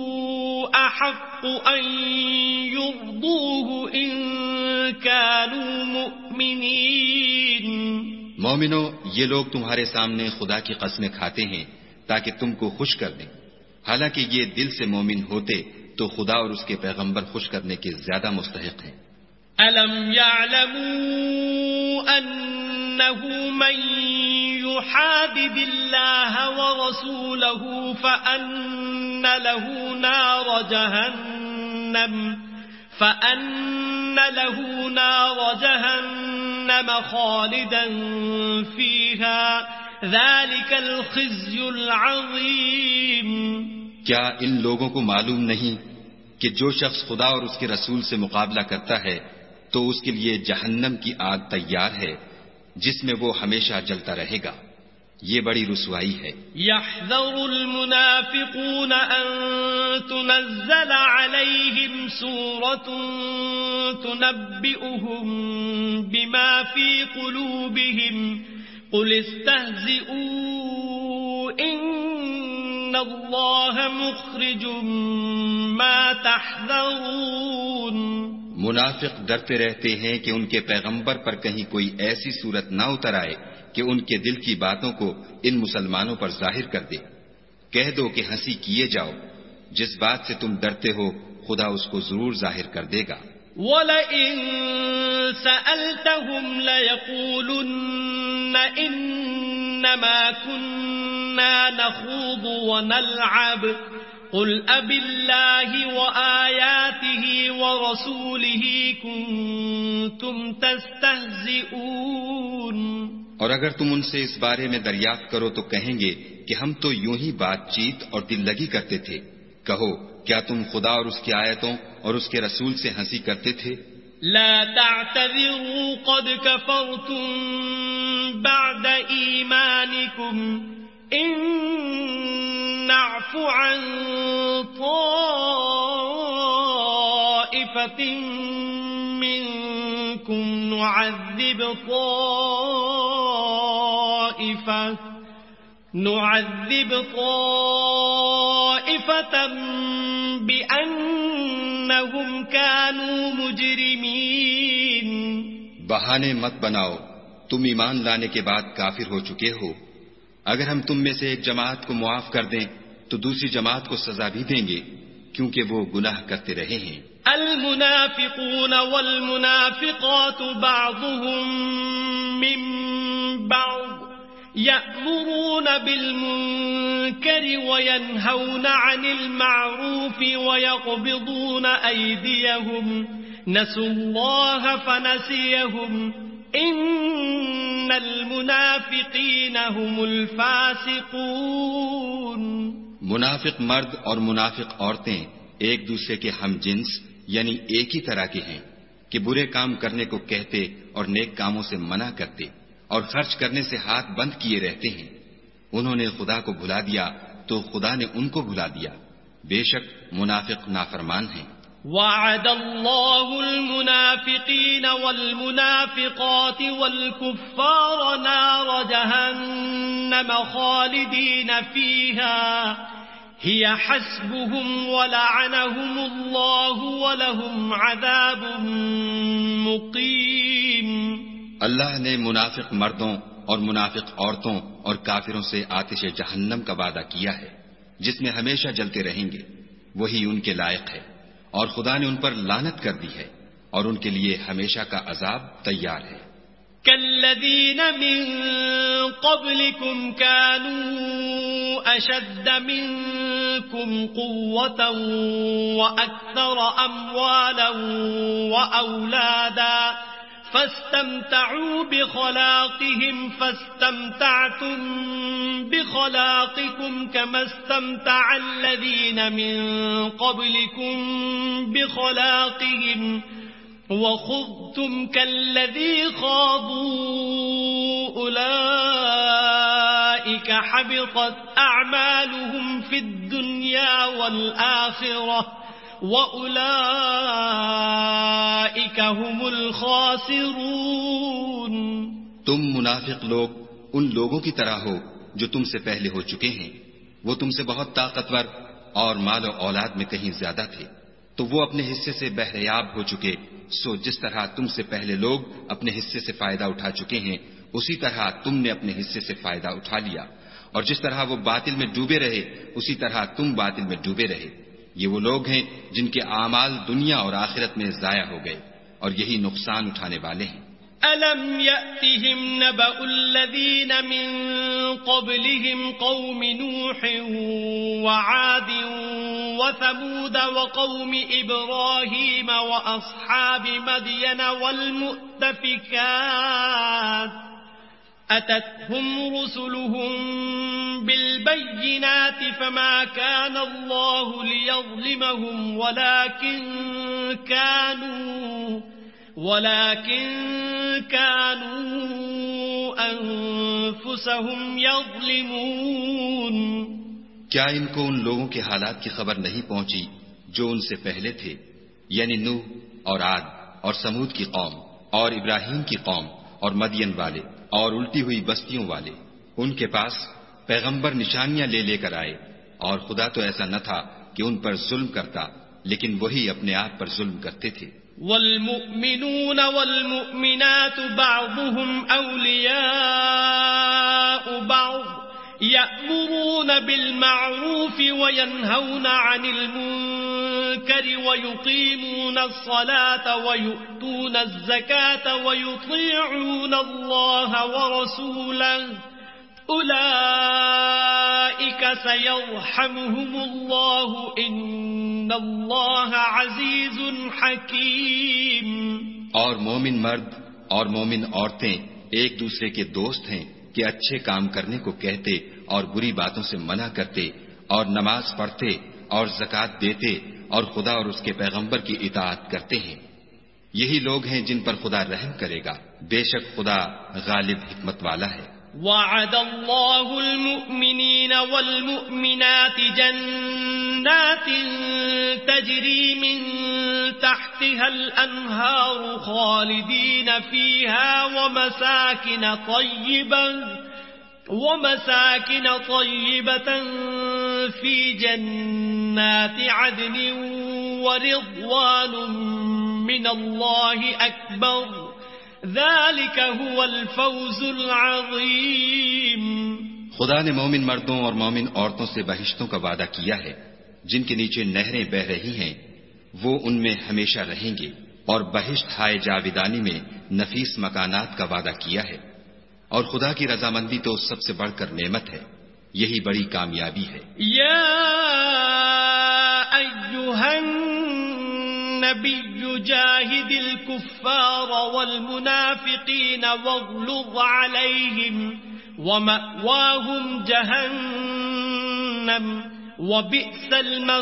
احق ان یرضوہ ان کانوا مؤمنین۔ مومنو، یہ لوگ تمہارے سامنے خدا کی قسمیں کھاتے ہیں تاکہ تم کو خوش کر دیں، حالانکہ یہ دل سے مومن ہوتے تو خدا اور اس کے پیغمبر خوش کرنے کے زیادہ مستحق ہیں۔ أَلَمْ يَعْلَمُوا أَنَّهُ مَنْ يُحَادِدِ اللَّهَ وَرَسُولَهُ فَأَنَّ لَهُ نَارَ جَهَنَّمَ فَأَنَّ لَهُ نَارَ جَهَنَّمَ خَالِدًا فِيهَا ذَلِكَ الْخِزْيُ الْعَظِيمُ۔ کیا ان لوگوں کو معلوم نہیں کہ جو شخص خدا اور اس کے رسول سے مقابلہ کرتا ہے تو اس کے لیے جہنم کی آگ تیار ہے جس میں وہ ہمیشہ جلتا رہے گا، یہ بڑی رسوائی ہے۔ يحذر المنافقون أن تنزل عليهم سورة تنبئهم بما في قلوبهم قل استهزئوا إن الله مخرج ما تحذرون۔ منافق ڈرتے رہتے ہیں کہ ان کے پیغمبر پر کہیں کوئی ایسی صورت نہ اتر آئے کہ ان کے دل کی باتوں کو ان مسلمانوں پر ظاہر کر دے۔ کہہ دو کہ ہنسی کیے جاؤ، جس بات سے تم ڈرتے ہو خدا اس کو ضرور ظاہر کر دے گا۔ وَلَئِن سَأَلْتَهُمْ لَيَقُولُنَّ إِنَّمَا كُنَّا نَخُوضُ وَنَلْعَبُ قُلْ أَبِاللَّهِ وَآيَاتِهِ وَرَسُولِهِ كُنتُمْ تَسْتَهْزِئُونَ۔ اور اگر تم ان سے اس بارے میں دریافت کرو تو کہیں گے کہ ہم تو یوں ہی بات چیت اور دل لگی کرتے تھے۔ کہو کیا تم خدا اور اس کی آیتوں اور اس کے رسول سے ہنسی کرتے تھے؟ لا تعتذروا قد كفرتم بعد ایمانکم ان نعف عن طائفة منكم نعذب طائفة نعذب طائفة بأنهم كانوا مجرمين۔ بہانے مت بناؤ، تم ایمان لانے کے بعد کافر ہو چکے ہو۔ اگر ہم تم میں سے ایک جماعت کو معاف کر دیں تو دوسری جماعت کو سزا بھی دیں گے، کیونکہ وہ گناہ کرتے رہے ہیں۔ المنافقون والمنافقات بعضهم من بعض يأمرون بالمنكر وينهون عن المعروف ويقبضون أيديهم نسوا الله فنسيهم إن المنافقين هم الفاسقون۔ منافق مرد اور منافق عورتیں ایک دوسرے کے ہم جنس یعنی ایک ہی طرح کے ہیں کہ برے کام کرنے کو کہتے اور نیک کاموں سے منع کرتے اور خرچ کرنے سے ہاتھ بند کیے رہتے ہیں۔ انہوں نے خدا کو بھلا دیا تو خدا نے ان کو بھلا دیا، بے شک منافق نافرمان ہیں۔ وعد الله المنافقين والمنافقات والكفار نار جهنم خالدين فيها هي حسبهم ولعنهم الله ولهم عذاب مقيم۔ اللہ نے منافق مردوں اور منافق عورتوں اور کافروں سے آتش جہنم کا وعدہ کیا ہے جس میں ہمیشہ جلتے رہیں گے، وہی ان کے لائق ہے، اور خدا نے ان پر لعنت کر دی ہے اور ان کے لیے ہمیشہ کا عذاب تیار ہے۔ كالذين من قبلكم كانوا أشد منكم قوة وأكثر أموالا وأولادا فاستمتعوا بخلاقهم فاستمتعتم بخلاقكم كما استمتع الذين من قبلكم بخلاقهم وخضتم كالذي خاضوا أولئك حبطت أعمالهم في الدنيا والآخرة وَأُولَئِكَ هُمُ الْخَاسِرُونَ۔ تم منافق لوگ ان لوگوں کی طرح ہو جو تم سے پہلے ہو چکے ہیں، وہ تم سے بہت طاقتور اور مال و اولاد میں کہیں زیادہ تھے، تو وہ اپنے حصے سے بہریاب ہو چکے۔ سو جس طرح تم سے پہلے لوگ اپنے حصے سے فائدہ اٹھا چکے ہیں، اسی طرح تم نے اپنے حصے سے فائدہ اٹھا لیا، اور جس طرح وہ باطل میں ڈوبے رہے اسی طرح تم باطل میں ڈوبے رہے۔ یہ وہ لوگ ہیں جن کے اعمال دنیا اور آخرت میں ضائع ہو گئے، اور یہی نقصان اٹھانے والے ہیں۔ أَلَمْ يَأْتِهِمْ نَبَأُ الَّذِينَ مِن قَبْلِهِمْ قَوْمِ نُوحٍ وَعَادٍ وَثَمُودَ وَقَوْمِ إِبْرَاهِيمَ وَأَصْحَابِ مَدْيَنَ وَالْمُؤْتَفِكَاتِ أتتهم رسلهم بالبينات فما كان الله ليظلمهم ولكن كانوا ولكن كانوا أنفسهم يظلمون. کیا ان کو ان لوگوں کے حالات کی خبر نہیں پہنچی جو ان سے پہلے تھے، یعنی نوح اور عاد اور سمود کی قوم اور ابراہیم کی قوم اور مدین والے اور الٹی ہوئی بستیوں والے؟ ان کے پاس پیغمبر نشانیاں لے لے کر آئے، اور خدا تو ایسا نہ تھا کہ ان پر ظلم کرتا، لیکن وہی اپنے آپ پر ظلم کرتے تھے. والمؤمنون والمؤمنات بعضهم أولياء بعض يأمرون بالمعروف وينهون عن المنكر ويقيمون الصلاة ويؤتون الزكاة ويطيعون الله ورسوله أولئك سيرحمهم الله إن الله عزيز حكيم. اور مومن مرد اور مومن عورتیں ایک دوسرے کے دوست ہیں کہ اچھے کام کرنے کو کہتے اور بری باتوں سے منع کرتے اور نماز پڑھتے اور زکوٰۃ دیتے اور خدا اور اس کے پیغمبر کی اطاعت کرتے ہیں. یہی لوگ ہیں جن پر خدا رحم کرے گا، بے شک خدا غالب حکمت والا ہے. وعد الله المؤمنين والمؤمنات جنات تجري من تحتها الأنهار خالدين فيها ومساكن طيبة ومساكن طيبة في جنات عدن ورضوان من الله أكبر ذلك هو الفوز العظیم. خدا نے مومن مردوں اور مومن عورتوں سے بہشتوں کا وعدہ کیا ہے جن کے نیچے نہریں بہ رہی ہیں، وہ ان میں ہمیشہ رہیں گے، اور بہشت ہائے جاویدانی میں نفیس مکانات کا وعدہ کیا ہے. اور خدا کی رضامندی تو سب سے بڑھ کر نعمت ہے، یہی بڑی کامیابی ہے. یا ایھا النبی جاہد الکفار والمنافقین واغلظ علیہم ومأواہم جہنم وبئس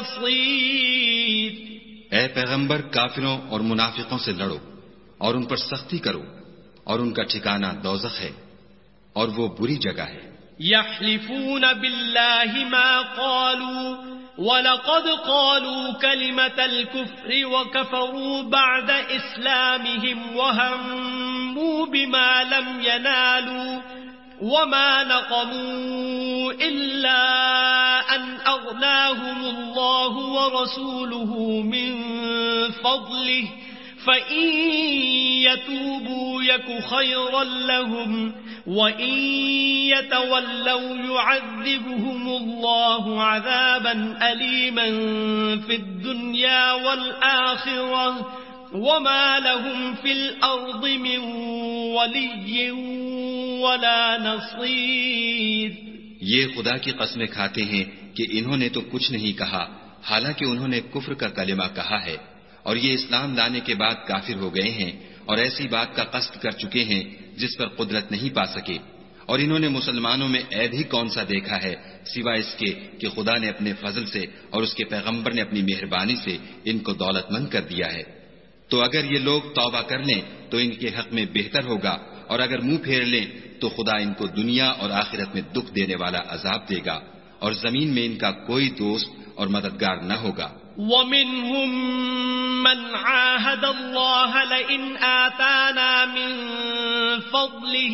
المصیر. اے پیغمبر، کافروں اور منافقوں سے لڑو اور ان پر سختی کرو، اور ان کا ٹھکانہ دوزخ ہے اور وہ بری جگہ ہے. یحلفون باللہ ما قالوا وَلَقَدْ قَالُوا كَلِمَةَ الْكُفْرِ وَكَفَرُوا بَعْدَ إِسْلَامِهِمْ وَهَمُّوا بِمَا لَمْ يَنَالُوا وَمَا نَقَمُوا إِلَّا أَنْ أَغْنَاهُمُ اللَّهُ وَرَسُولُهُ مِنْ فَضْلِهِ فَإِنْ يَتُوبُوا يَكُ خَيْرًا لَهُمْ وَإِنْ يَتَوَلَّوْا يُعَذِّبْهُمُ اللَّهُ عَذَابًا أَلِيمًا فِي الدُّنْيَا وَالْآخِرَةِ وَمَا لَهُمْ فِي الْأَرْضِ مِنْ وَلِيٍّ وَلَا نَصِيرٍ. یہ خدا کی قسمیں کھاتے ہیں کہ انہوں نے تو کچھ نہیں کہا، حالانکہ انہوں نے کفر کا کلمہ کہا ہے، اور یہ اسلام لانے کے بعد کافر ہو گئے ہیں اور ایسی بات کا قصد کر چکے ہیں جس پر قدرت نہیں پا سکے. اور انہوں نے مسلمانوں میں عیب ہی کون سا دیکھا ہے سوائے اس کے کہ خدا نے اپنے فضل سے اور اس کے پیغمبر نے اپنی مہربانی سے ان کو دولت مند کر دیا ہے. تو اگر یہ لوگ توبہ کر لیں تو ان کے حق میں بہتر ہوگا، اور اگر منہ پھیر لیں تو خدا ان کو دنیا اور آخرت میں دکھ دینے والا عذاب دے گا، اور زمین میں ان کا کوئی دوست اور مددگار نہ ہوگا. وَمِنْهُمْ مَنْ عَاهَدَ اللَّهَ لَئِنْ آتَانَا مِنْ فَضْلِهِ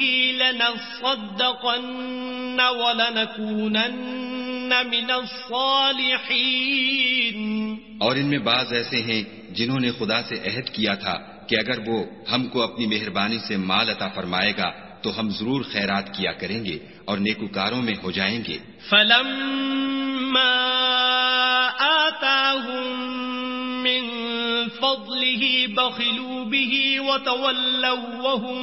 لَنَصَّدَّقَنَّ وَلَنَكُونَنَّ مِنَ الصَّالِحِينَ. اور ان میں بعض ایسے ہیں جنہوں نے خدا سے عہد کیا تھا کہ اگر وہ ہم کو اپنی مہربانی سے مال عطا فرمائے گا تو ہم ضرور خیرات کیا کریں گے اور نیکوکاروں میں ہو جائیں گے. فَلَمَّا آتَاهُم مِّن فَضْلِهِ بَخِلُوا بِهِ وَتَوَلَّوْا وَهُم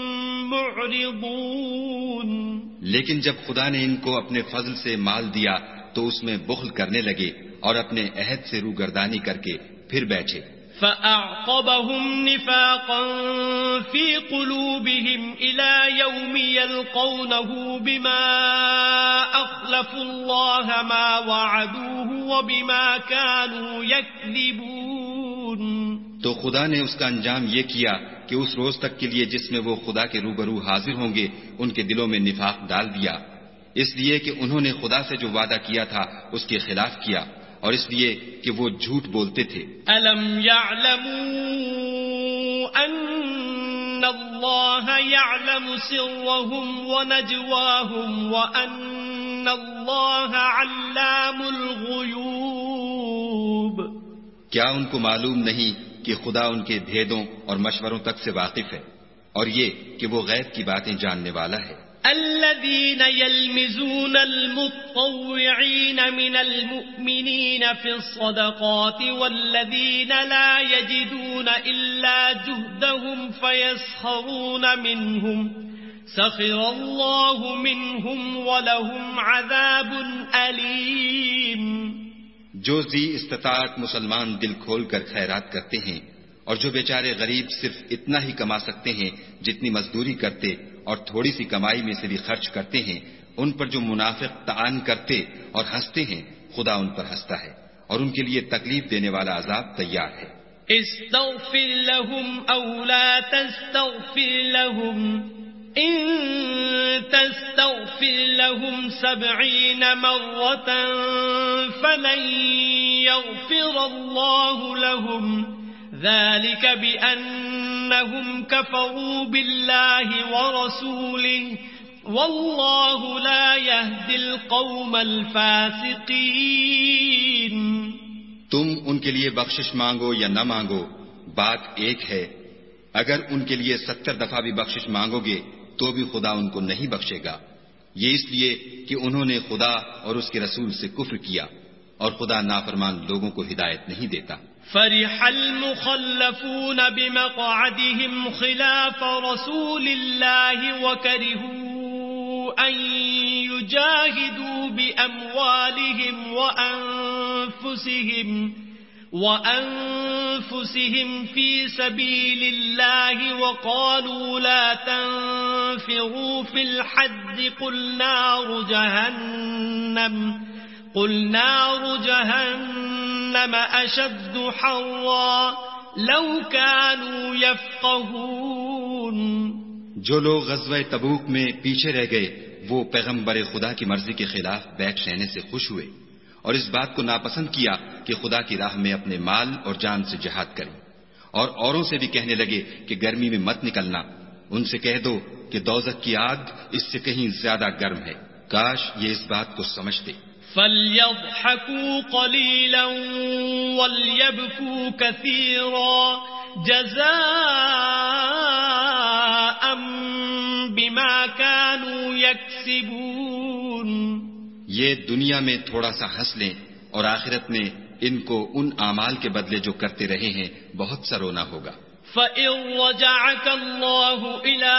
مُّعْرِضُونَ. لیکن جب خدا نے ان کو اپنے فضل سے مال دیا تو اس میں بخل کرنے لگے اور اپنے عہد سے روگردانی کر کے پھر بیٹھے. فَأَعْقَبَهُمْ نِفَاقًا فِي قُلُوبِهِمْ إِلَى يَوْمِ يَلْقَوْنَهُ بِمَا أَخْلَفُوا اللَّهَ مَا وَعَدُوهُ وَبِمَا كَانُوا يَكْذِبُونَ. تو خدا نے اس کا انجام یہ کیا کہ اس روز تک کے لیے جس میں وہ خدا کے روبرو حاضر ہوں گے ان کے دلوں میں نفاق ڈال دیا، اس لیے کہ انہوں نے خدا سے جو وعدہ کیا تھا اس کے خلاف کیا، اور اس لیے کہ وہ جھوٹ بولتے تھے۔ أَلَمْ يَعْلَمُوا أَنَّ اللَّهَ يَعْلَمُ سِرَّهُمْ وَنَجْوَاهُمْ وَأَنَّ اللَّهَ عَلَّامُ الْغُيُوبِ؟ کیا ان کو معلوم نہیں کہ خدا ان کے بھیدوں اور مشوروں تک سے واقف ہے، اور یہ کہ وہ غیب کی باتیں جاننے والا ہے۔ الذين يلمزون المطوعين من المؤمنين في الصدقات والذين لا يجدون إلا جهدهم فيسخرون منهم سخر الله منهم ولهم عذاب أليم۔ جو ذی استطاعت مسلمان دل کھول کر خیرات کرتے ہیں اور جو بیچارے غریب صرف اتنا ہی کما سکتے ہیں جتنی مزدوری کرتے اور تھوڑی سی کمائی میں سے بھی خرچ کرتے ہیں، ان پر جو منافق طعن کرتے اور ہنستے ہیں، خدا ان پر ہنستا ہے اور ان کے لیے تکلیف دینے والا عذاب تیار ہے۔ استغفر لهم او لا تستغفر لهم ان تستغفر لهم سبعين مرة فلن يغفر الله لهم ذلك بأنهم كفروا بالله ورسوله والله لا يهدي القوم الفاسقين۔ تم ان کے لیے بخشش مانگو یا نہ مانگو، بات ایک ہے، اگر ان کے لیے ستر دفعہ بھی بخشش مانگو گے تو بھی خدا ان کو نہیں بخشے گا، یہ اس لیے کہ انہوں نے خدا اور اس کے رسول سے کفر کیا، اور خدا نافرمان لوگوں کو ہدایت نہیں دیتا۔ فرح المخلفون بمقعدهم خلاف رسول الله وكرهوا أن يجاهدوا بأموالهم وأنفسهم وأنفسهم في سبيل الله وقالوا لا تنفروا في الحج قل نار جهنم قل نار جهنم أشد حرا لو كانوا يفقهون۔ جو لوگ غزوہ تبوک میں پیچھے رہ گئے وہ پیغمبر خدا کی مرضی کے خلاف بیٹھ رہنے سے خوش ہوئے اور اس بات کو ناپسند کیا کہ خدا کی راہ میں اپنے مال اور جان سے جہاد کریں، اور اوروں سے بھی کہنے لگے کہ گرمی میں مت نکلنا، ان سے کہہ دو کہ دوزخ کی آگ اس سے کہیں زیادہ گرم ہے، کاش یہ اس بات کو سمجھتے۔ فَلْيَضْحَكُوا قَلِيلًا وَلْيَبْكُوا كَثِيرًا جَزَاءً بِمَا كَانُوا يَكْسِبُونَ۔ یہ دنیا میں تھوڑا سا ہنس لیں اور آخرت میں ان کو ان اعمال کے بدلے جو کرتے رہے ہیں بہت سا رونا ہوگا۔ فَإِن رَّجَعَكَ اللَّهُ إِلَىٰ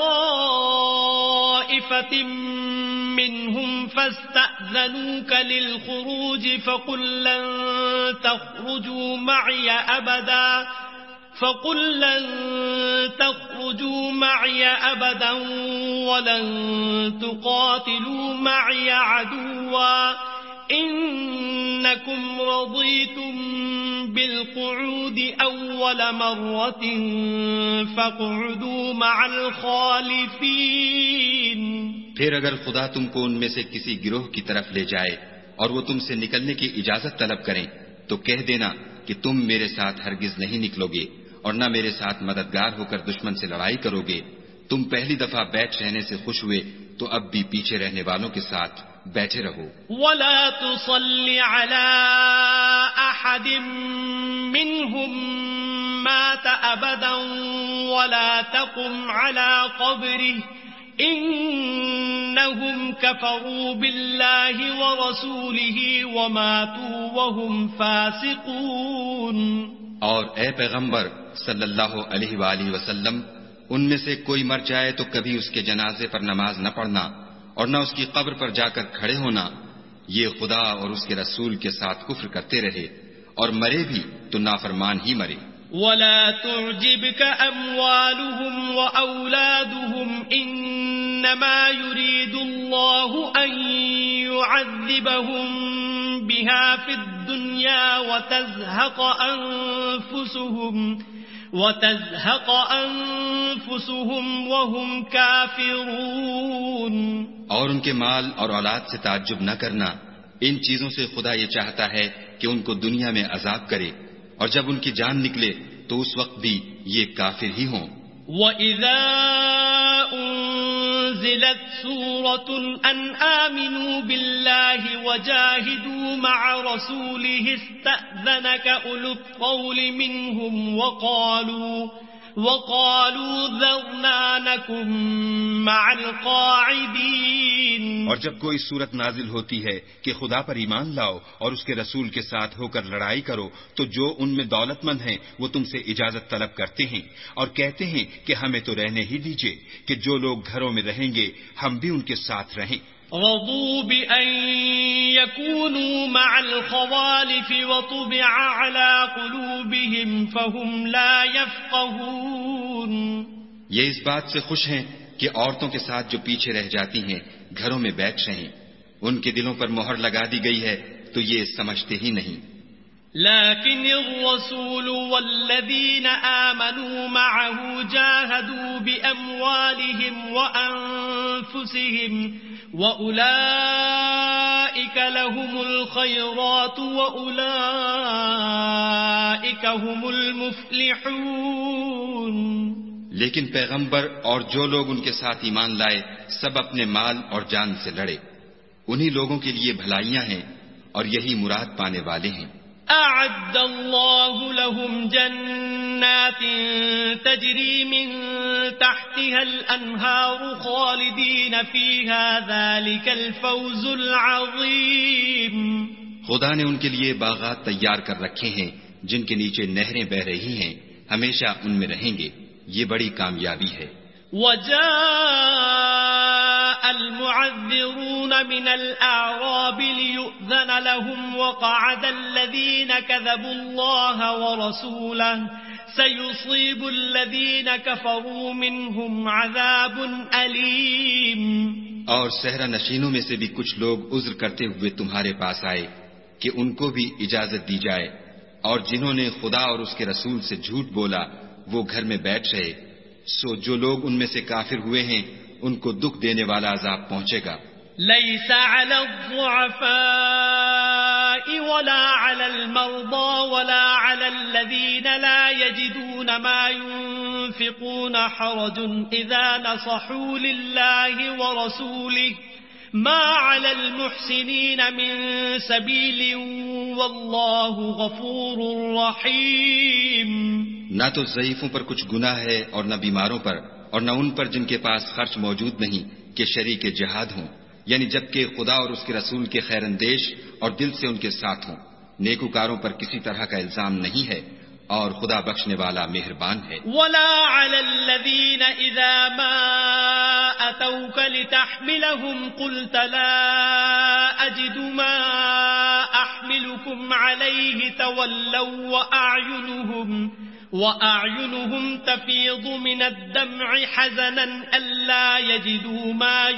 طَائِفَةٍ مِّنْهُمْ فَاسْتَأْذَنُوكَ لِلْخُرُوجِ فَقُل لَّن تَخْرُجُوا مَعِيَ أَبَدًا فَقُل لَّن تَخْرُجُوا مَعِيَ أَبَدًا وَلَن تُقَاتِلُوا مَعِيَ عَدُوًّا إِنَّكُمْ رَضِيتُم بِالْقُعُودِ أَوَّلَ مَرَّةٍ فَاقْعُدُوا مَعَ الْخَالِفِينَ۔ پھر اگر خدا تم کو ان میں سے کسی گروہ کی طرف لے جائے اور وہ تم سے نکلنے کی اجازت طلب کریں تو کہہ دینا کہ تم میرے ساتھ ہرگز نہیں نکلو گے اور نہ میرے ساتھ مددگار ہو کر دشمن سے لڑائی کرو گے۔ تم پہلی دفعہ بیٹھ رہنے سے خوش ہوئے تو اب بھی پیچھے رہنے والوں کے ساتھ بیٹھے رہو۔ وَلَا تُصَلِّ عَلَىٰ أَحَدٍ مِّنْهُم مَّاتَ أَبَدًا وَلَا تَقُمْ عَلَىٰ قَبْرِهِ إِنَّهُمْ كَفَرُوا بِاللَّهِ وَرَسُولِهِ وَمَاتُوا وَهُمْ فَاسِقُونَ۔ اور اے پیغمبر صلی اللہ علیہ وآلہ وسلم، ان میں سے کوئی مر جائے تو کبھی اس کے جنازے پر نماز نہ پڑھنا اور نہ اس کی قبر پر جا کر کھڑے ہونا، یہ خدا اور اس کے رسول کے ساتھ کفر کرتے رہے اور مرے بھی تو نافرمان ہی مرے۔ وَلَا تُعْجِبْكَ أَمْوَالُهُمْ وَأَوْلَادُهُمْ إِنَّمَا يُرِيدُ اللَّهُ أَن يُعَذِّبَهُم بِهَا فِي الدُّنْيَا الدنيا وتزهق أنفسهم وتزهق أنفسهم وهم كافرون. اور ان کے مال اور اولاد سے تعجب نہ کرنا، ان چیزوں سے خدا یہ چاہتا ہے کہ ان کو دنیا میں عذاب کرے، اور جب ان کی جان نکلے تو اس وقت بھی یہ کافر ہی ہوں. وَإِذَا أُنزِلَتْ سُورَةٌ أَنْ آمِنُوا بِاللَّهِ وَجَاهِدُوا مَعَ رَسُولِهِ اسْتَأْذَنَكَ أُولُو الطَّوْلِ مِنْهُمْ وَقَالُوا وَقَالُوا ذَرْنَا نَكُن مَّعَ الْقَاعِدِينَ. اور جب کوئی صورت نازل ہوتی ہے کہ خدا پر ایمان لاؤ اور اس کے رسول کے ساتھ ہو کر لڑائی کرو، تو جو ان میں دولت مند ہیں وہ تم سے اجازت طلب کرتے ہیں اور کہتے ہیں کہ ہمیں تو رہنے ہی دیجئے، کہ جو لوگ گھروں میں رہیں گے ہم بھی ان کے ساتھ رہیں. رضوا بأن يكونوا مع الخوالف وطبع على قلوبهم فهم لا يفقهون. یہ اس بات سے خوش ہیں کہ عورتوں کے ساتھ جو پیچھے رہ جاتی ہیں گھروں میں بیٹھ رہیں، ان کے دلوں پر مہر لگا دی گئی ہے تو یہ سمجھتے ہی نہیں. لكن الرسول والذين آمنوا معه جاهدوا بأموالهم وأنفسهم وأولئك لهم الخيرات وأولئك هم المفلحون. لیکن پیغمبر اور جو لوگ ان کے ساتھ ایمان لائے سب اپنے مال اور جان سے لڑے، انہی لوگوں کے لیے بھلائیاں ہیں اور یہی مراد پانے والے ہیں. أعد الله لهم جنات تجري من تحتها الأنهار خالدين فيها ذلك الفوز العظيم. خدا نے ان کے لیے باغات تیار کر رکھے ہیں جن کے نیچے نہریں بہ رہی ہیں، ہمیشہ ان میں رہیں گے، یہ بڑی کامیابی ہے. وجاء المعذرون من الأعراب ليؤذن لهم وقعد الذين كذبوا الله ورسوله سيصيب الذين كفروا منهم عذاب أليم. اور صحرا نشینوں میں سے بھی کچھ لوگ عذر کرتے ہوئے تمہارے پاس آئے کہ ان کو بھی اجازت دی جائے، اور جنہوں نے خدا اور اس کے رسول سے جھوٹ بولا وہ گھر میں بیٹھ رہے، سو جو لوگ ان میں سے کافر ہوئے ہیں ان کو دکھ دینے والا عذاب پہنچے گا. ليس على الضعفاء ولا على المرضى ولا على الذين لا يجدون ما ينفقون حرج إذا نصحوا لله ورسوله ما على المحسنين من سبيل والله غفور رحيم. نہ تو ضعیفوں پر کچھ گناہ ہے اور نہ بیماروں پر اور نہ ان پر جن کے پاس خرچ موجود نہیں کہ شریک جہاد ہوں، یعنی جبکہ خدا اور اس کے رسول کے خیر اندیش اور دل سے ان کے ساتھ ہوں. نیکوکاروں پر کسی طرح کا الزام نہیں ہے اور خدا بخشنے والا مہربان ہے. ولا على الذين إذا ما أتوك لتحملهم قلت لا أجد ما أحملكم عليه تولوا وأعينهم وأعينهم تفيض من الدمع حزنا ألا يجدوا ما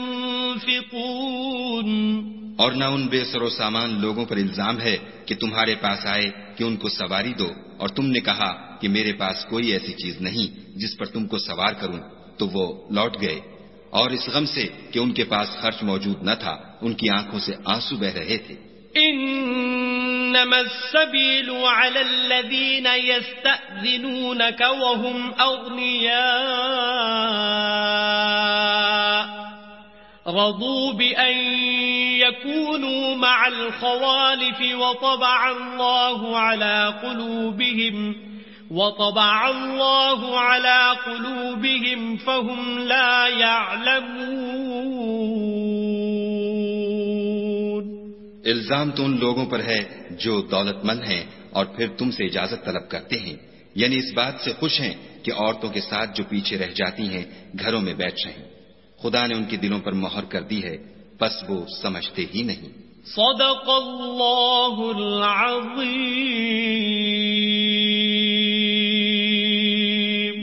ينفقون. اور نہ ان بے سر و سامان لوگوں پر الزام ہے کہ تمہارے پاس آئے کہ ان کو سواری دو، اور تم نے کہا کہ میرے پاس کوئی ایسی چیز نہیں جس پر تم کو سوار کروں، تو وہ لوٹ گئے، اور اس غم سے کہ ان کے پاس خرچ موجود نہ تھا ان کی آنکھوں سے آنسو بہ رہے تھے. انما السبيل على الذين يستأذنونك وهم أغنياء رضوا بأن يكونوا مع الخوالف وطبع الله على قلوبهم وطبع الله على قلوبهم فهم لا يعلمون. الزام تو ان لوگوں پر ہے جو دولت مند ہیں اور پھر تم سے اجازت طلب کرتے ہیں، یعنی اس بات سے خوش ہیں کہ عورتوں کے ساتھ جو پیچھے رہ جاتی ہیں گھروں میں بیٹھ رہیں. خدا نے ان کے دلوں پر مہر کر دی ہے، بس وہ سمجھتے ہی نہیں. صدق اللہ العظیم.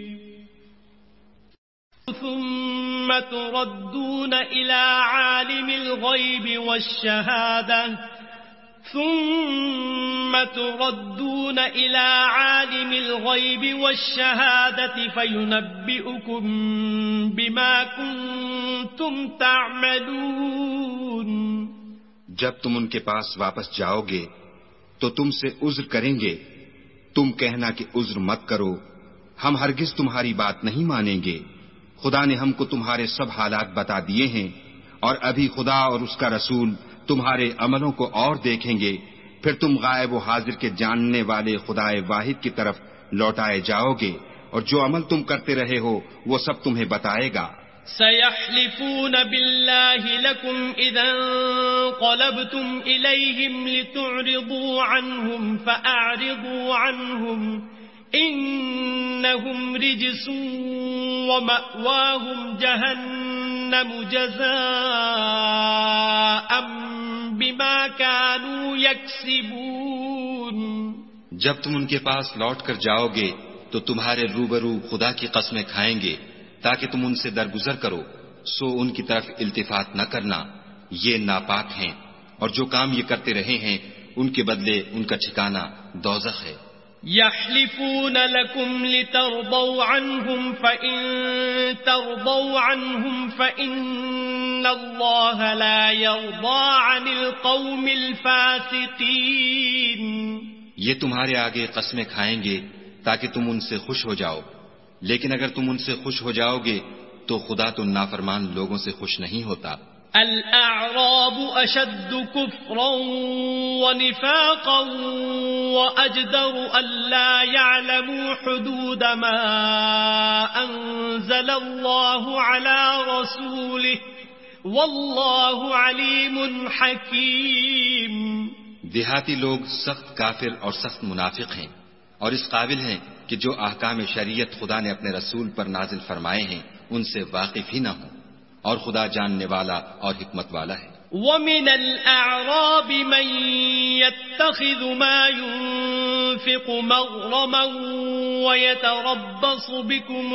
ثم تردون إلى عالم الغيب والشهادة ثم تردون إلى عالم الغيب والشهادة فينبئكم بما كنتم تعملون. جب تم ان کے پاس واپس جاؤ گے تو تم سے عذر کریں گے. تم کہنا کہ عذر مت کرو، ہم ہرگز تمہاری بات نہیں مانیں گے. خدا نے ہم کو تمہارے سب حالات بتا دیے ہیں، اور ابھی خدا اور اس کا رسول تمہارے عملوں کو اور دیکھیں گے. پھر تم غائب و حاضر کے جاننے والے خدا واحد کی طرف لوٹائے جاؤ گے، اور جو عمل تم کرتے رہے ہو وہ سب تمہیں بتائے گا. سيحلفون بالله لكم إذا انقلبتم إليهم لتعرضوا عنهم فأعرضوا عنهم إنهم رجس ومأواهم جهنم جزاء بما كانوا يكسبون. جب تم ان کے پاس لوٹ کر جاؤ گے تو تمہارے روبرو خدا کی قسمیں کھائیں گے تاکہ تم ان سے درگزر کرو، سو ان کی طرف التفات نہ کرنا، یہ ناپاک ہیں، اور جو کام یہ کرتے رہے ہیں ان کے بدلے ان کا ٹھکانہ دوزخ ہے. يحلفون لكم لترضوا عنهم فإن ترضوا عنهم فإن الله لا يرضى عن القوم الفاسقين. یہ تمہارے آگے قسمیں کھائیں گے تاکہ تم ان سے خوش ہو جاؤ، لیکن اگر تم ان سے خوش ہو جاؤ گے تو خدا تو نافرمان لوگوں سے خوش نہیں ہوتا. الأعراب أشد كفرا ونفاقا وأجدر ألا يعلموا حدود ما أنزل الله على رسوله والله عليم حكيم. دیہاتی لوگ سخت کافر اور سخت منافق ہیں، اور اس قابل ہیں کہ جو احکام شریعت خدا نے اپنے رسول پر نازل فرمائے ہیں ان سے واقف ہی نہ ہوں، اور خدا جاننے والا اور حکمت والا ہے. وَمِنَ الْأَعْرَابِ مَن يَتَّخِذُ مَا يُنفِقُ مَغْرَمًا وَيَتَرَبَّصُ بِكُمُ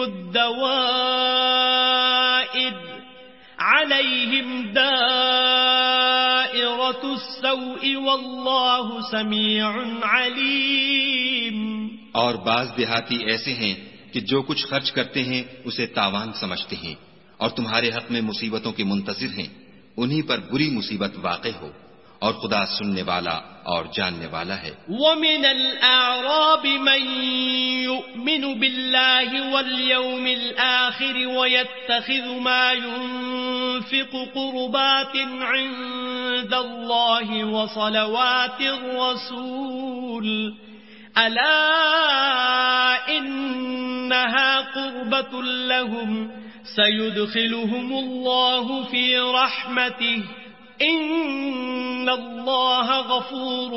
الدَّوَائِرَ عَلَيْهِمْ دَائِرَةُ السَّوْءِ وَاللَّهُ سَمِيعٌ عَلِيمٌ. اور بعض دیہاتی ایسے ہیں کہ جو کچھ خرچ کرتے ہیں اسے تاوان سمجھتے ہیں، اور تمہارے حق میں مصیبتوں کے منتظر ہیں، انہی پر بری مصیبت واقع ہو، اور خدا سننے والا اور جاننے والا ہے. وَمِنَ الْأَعْرَابِ مَن يُؤْمِنُ بِاللَّهِ وَالْيَوْمِ الْآخِرِ وَيَتَّخِذُ مَا يُنفِقُ قُرُبَاتٍ عِندَ اللَّهِ وَصَلَوَاتِ الرَّسُولِ أَلَا إِنَّهَا قُرْبَةٌ لَهُمْ سَيُدْخِلُهُمُ اللَّهُ فِي رَحْمَتِهِ إِنَّ اللَّهَ غَفُورٌ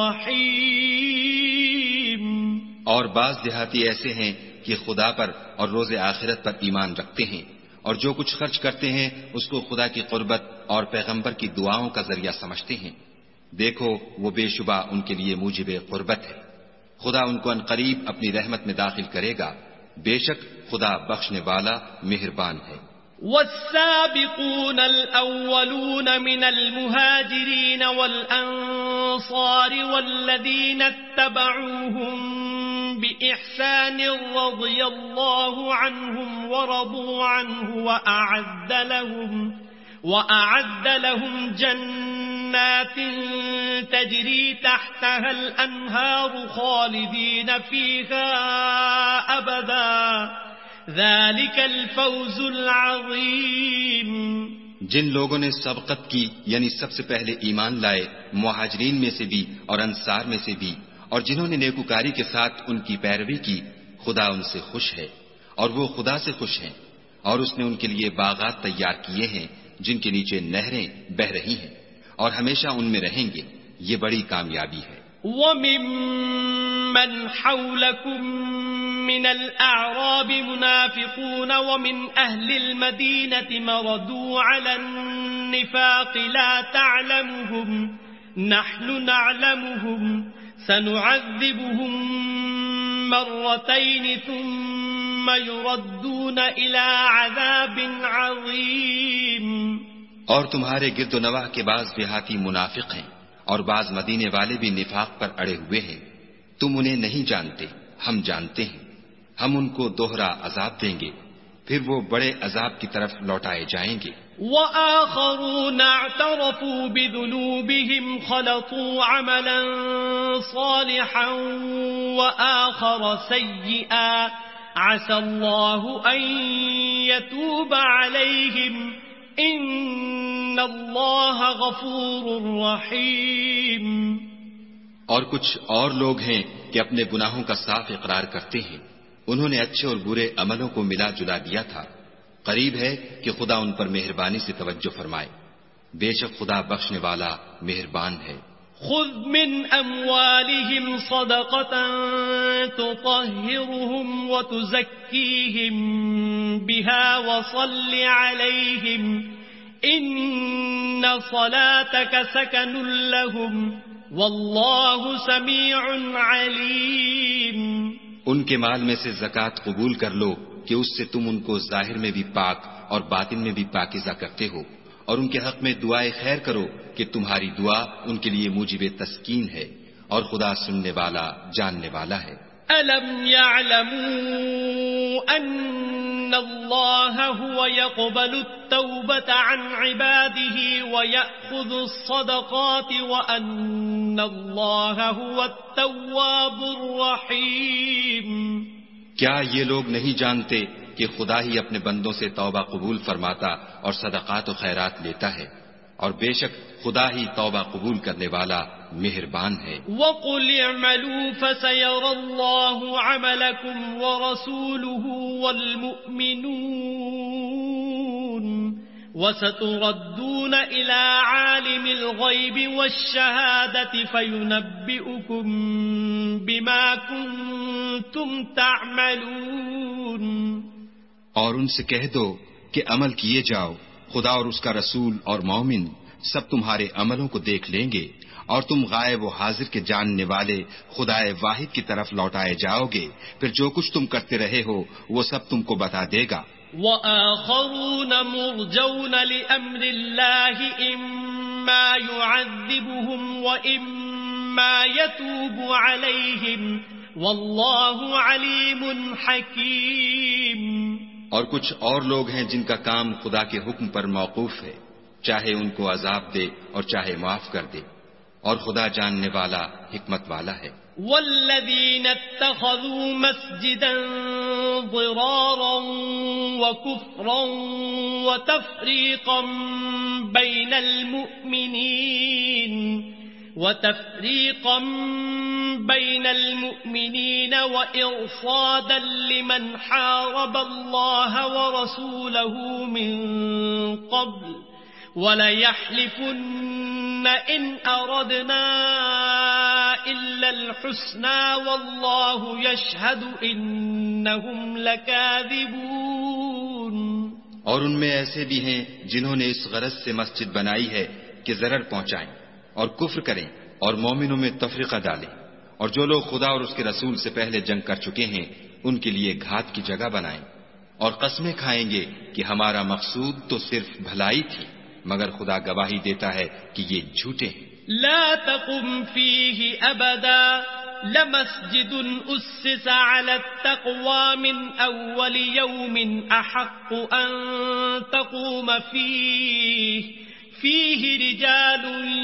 رَحِيمٌ. اور بعض دیہاتی ایسے ہیں کہ خدا پر اور روز آخرت پر ایمان رکھتے ہیں، اور جو کچھ خرچ کرتے ہیں اس کو خدا کی قربت اور پیغمبر کی دعاؤں کا ذریعہ سمجھتے ہیں. دیکھو وہ بے شبہ ان کے لیے موجب قربت ہے. خدا ان کو عنقریب اپنی رحمت میں داخل کرے گا، بے شک خدا بخشنے والا مہربان ہے. والسابقون الأولون من المهاجرين والأنصار والذين اتبعوهم بإحسان رضي الله عنهم ورضوا عنه وأعد لهم وأعد لهم جنات تجري تحتها الأنهار خالدين فيها أبدا ذلك الفوز العظيم. جن لوگوں نے سبقت کی یعنی سب سے پہلے ایمان لائے مہاجرین میں سے بھی اور انصار میں سے بھی، اور جنہوں نے نیکوکاری کے ساتھ ان کی پیروی کی، خدا ان سے خوش ہے اور وہ خدا سے خوش ہیں، اور اس نے ان کے لیے باغات تیار کیے ہیں جن کے نیچے نہریں بہ رہی ہیں، اور ہمیشہ ان میں رہیں گے. یہ بڑی کامیابی ہے. وَمِمَّنْ حَوْلَكُمْ مِنَ الْأَعْرَابِ مُنَافِقُونَ وَمِنْ أَهْلِ الْمَدِينَةِ مَرَدُوا عَلَى النِّفَاقِ لَا تَعْلَمُهُمْ نَحْنُ نَعْلَمُهُمْ سَنُعَذِّبُهُمْ مَرَّتَيْنِ ثُمَّ يُرَدُّونَ إِلَى عَذَابٍ عَظِيمٍ. اور تمہارے گرد و نواح کے بعض دیہاتی منافق ہیں، اور بعض مدینے والے بھی نفاق پر اڑے ہوئے ہیں. تم انہیں نہیں جانتے، ہم جانتے ہیں. ہم ان کو دوہرا عذاب دیں گے، پھر وہ بڑے عذاب کی طرف لوٹائے جائیں گے. وآخرون اعترفوا بذنوبهم خلطوا عملا صالحا وآخر سيئا عسى الله أن يتوب عليهم إن الله غفور رحيم. اور کچھ اور لوگ ہیں کہ اپنے گناہوں کا صاف اقرار کرتے ہیں. انہوں نے اچھے اور برے عملوں کو ملا جلا دیا تھا. قریب ہے کہ خدا ان پر مہربانی سے توجہ فرمائے. بے شک خدا بخشنے والا مہربان ہے. خذ من اموالهم صدقة تطهرهم وتزكيهم بها وصل عليهم ان صلاتك سكن لهم والله سميع عليم. ان کے مال میں سے زکوٰۃ قبول کر لو کہ اس سے تم ان کو ظاہر میں بھی پاک اور باطن میں بھی پاکیزہ کرتے ہو، اور ان کے حق میں دعائے خیر کرو کہ تمہاری دعا ان کے لیے موجب تسکین ہے، اور خدا سننے والا جاننے والا ہے. أَلَمْ يَعْلَمُوا أَنَّ اللَّهَ هُوَ يَقْبَلُ التَّوْبَةَ عَنْ عِبَادِهِ وَيَأْخُذُ الصَّدَقَاتِ وَأَنَّ اللَّهَ هُوَ التَّوَّابُ الرَّحِيمُ. کیا یہ لوگ نہیں جانتے کہ خدا ہی اپنے بندوں سے توبہ قبول فرماتا اور صدقات و خیرات لیتا ہے، اور بے شک خدا ہی توبہ قبول کرنے والا مہربان ہے. وَقُلْ اعْمَلُوا فَسَيَرَى اللَّهُ عَمَلَكُمْ وَرَسُولُهُ وَالْمُؤْمِنُونَ وَسَتُرَدُّونَ إِلَى عَالِمِ الْغَيْبِ وَالشَّهَادَةِ فَيُنَبِّئُكُم بِمَا كُنتُمْ تَعْمَلُونَ. اور ان سے کہہ دو کہ عمل کیے جاؤ، خدا اور اس کا رسول اور مومن سب تمہارے عملوں کو دیکھ لیں گے، اور تم غائب و حاضر کے جاننے والے خدائے واحد کی طرف لوٹائے جاؤ گے، پھر جو کچھ تم کرتے رہے ہو وہ سب تم کو بتا دے گا. وآخرون مرجون لأمر الله إما يعذبهم وإما يتوب عليهم والله عليم حكيم. اور کچھ اور لوگ ہیں جن کا کام خدا کے حکم پر موقوف ہے، چاہے ان کو عذاب دے اور چاہے معاف کر دے، اور خدا جاننے والا حکمت والا ہے. والذين اتخذوا مسجدا ضرارا وكفرا وتفريقا بين المؤمنين وتفريقا بين المؤمنين وإرصادا لمن حارب الله ورسوله من قبل وَلَيَحْلِفُنَّ إِنْ أَرَدْنَا إِلَّا الْحُسْنَى وَاللَّهُ يَشْهَدُ إِنَّهُمْ لَكَاذِبُونَ. اور ان میں ایسے بھی ہیں جنہوں نے اس غرض سے مسجد بنائی ہے کہ ضرر پہنچائیں اور کفر کریں اور مومنوں میں تفریقہ ڈالیں، اور جو لوگ خدا اور اس کے رسول سے پہلے جنگ کر چکے ہیں ان کے لیے گھات کی جگہ بنائیں، اور قسمیں کھائیں گے کہ ہمارا مقصود تو صرف بھلائی تھی، مگر خدا گواہی دیتا ہے کہ یہ جھوٹے ہیں. لا تقم فيه أبدا لمسجد أسس على التقوى من أول يوم أحق أن تقوم فيه فيه رجال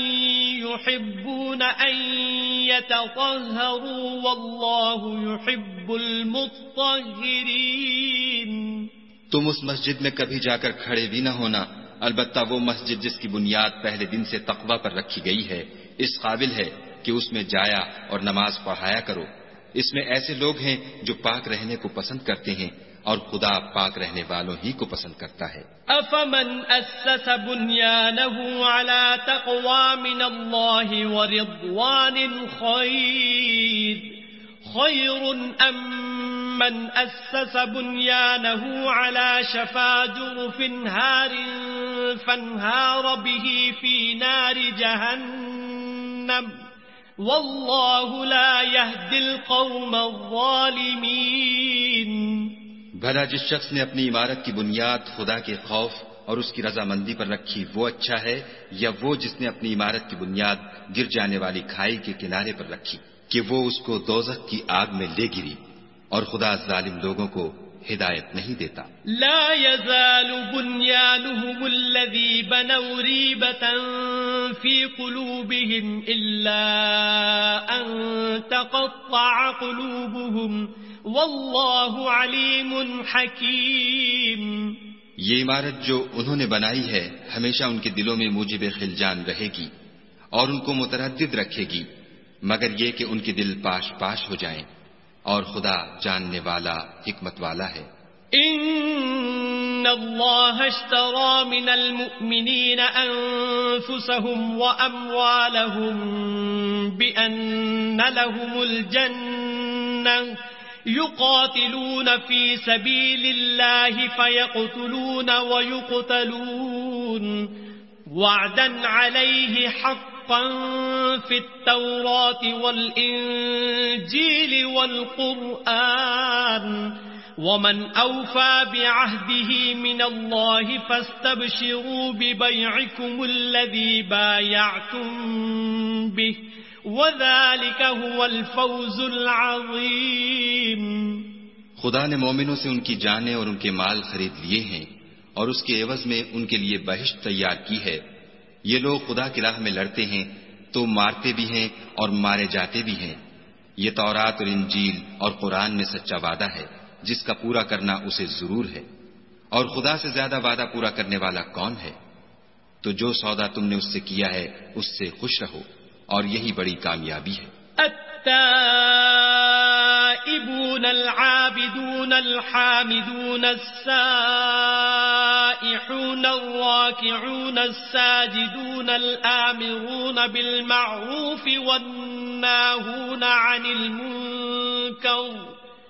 يحبون أن يتطهروا والله يحب المطهرين. تم اس مسجد میں کبھی جا کر کھڑے بھی نہ ہونا، البتہ وہ مسجد جس کی بنیاد پہلے دن سے تقوی پر رکھی گئی ہے اس قابل ہے کہ اس میں جایا اور نماز پڑھایا کرو. اس میں ایسے لوگ ہیں جو پاک رہنے کو پسند کرتے ہیں اور خدا پاک رہنے والوں ہی کو پسند کرتا ہے. افمن اسس بنیانه على تقوى من الله ورضوان خير خير ام من اسس بنيانه على شفا جرف هار فانهار به في نار جهنم والله لا يهدي القوم الظالمين. بھلا جس شخص نے اپنی عمارت کی بنیاد خدا کے خوف اور اس کی رضامندی پر رکھی وہ اچھا ہے، یا وہ جس نے اپنی عمارت کی بنیاد گر جانے والی کھائی کے کنارے پر رکھی کہ وہ اس کو دوزخ کی آگ میں لے گری، اور خدا ظالم لوگوں کو ہدایت نہیں دیتا۔ لا يزال بنيانهم الذي بنوا ريبة في قلوبهم إلا أن تقطع قلوبهم والله عليم حكيم۔ یہ عمارت جو انہوں نے بنائی ہے ہمیشہ ان کے دلوں میں موجب خلجان رہے گی اور ان کو متردد رکھے گی، مگر یہ کہ ان کے دل پاش پاش ہو جائیں، اور خدا جاننے والا حکمت والا ہے۔ ان اللہ اشترى من المؤمنین انفسهم واموالهم بان لهم الجنة يقاتلون في سبيل الله فيقتلون ويقتلون وعدا عليه حقا في التوراة والإنجيل والقرآن ومن أوفى بعهده من الله فاستبشروا ببيعكم الذي بايعتم به وَذَلِكَ هُوَ الْفَوْزُ الْعَظِيمُ۔ خدا نے مومنوں سے ان کی جانیں اور ان کے مال خرید لیے ہیں اور اس کے عوض میں ان کے لیے بہشت تیار کی ہے۔ یہ لوگ خدا کی راہ میں لڑتے ہیں تو مارتے بھی ہیں اور مارے جاتے بھی ہیں۔ یہ تورات اور انجیل اور قرآن میں سچا وعدہ ہے جس کا پورا کرنا اسے ضرور ہے، اور خدا سے زیادہ وعدہ پورا کرنے والا کون ہے؟ تو جو سودا تم نے اس سے کیا ہے اس سے خوش رہو، اور یہی بڑی کامیابی ہے۔ التائبون العابدون الحامدون السائحون الراكعون الساجدون الآمرون بالمعروف والناهون عن المنكر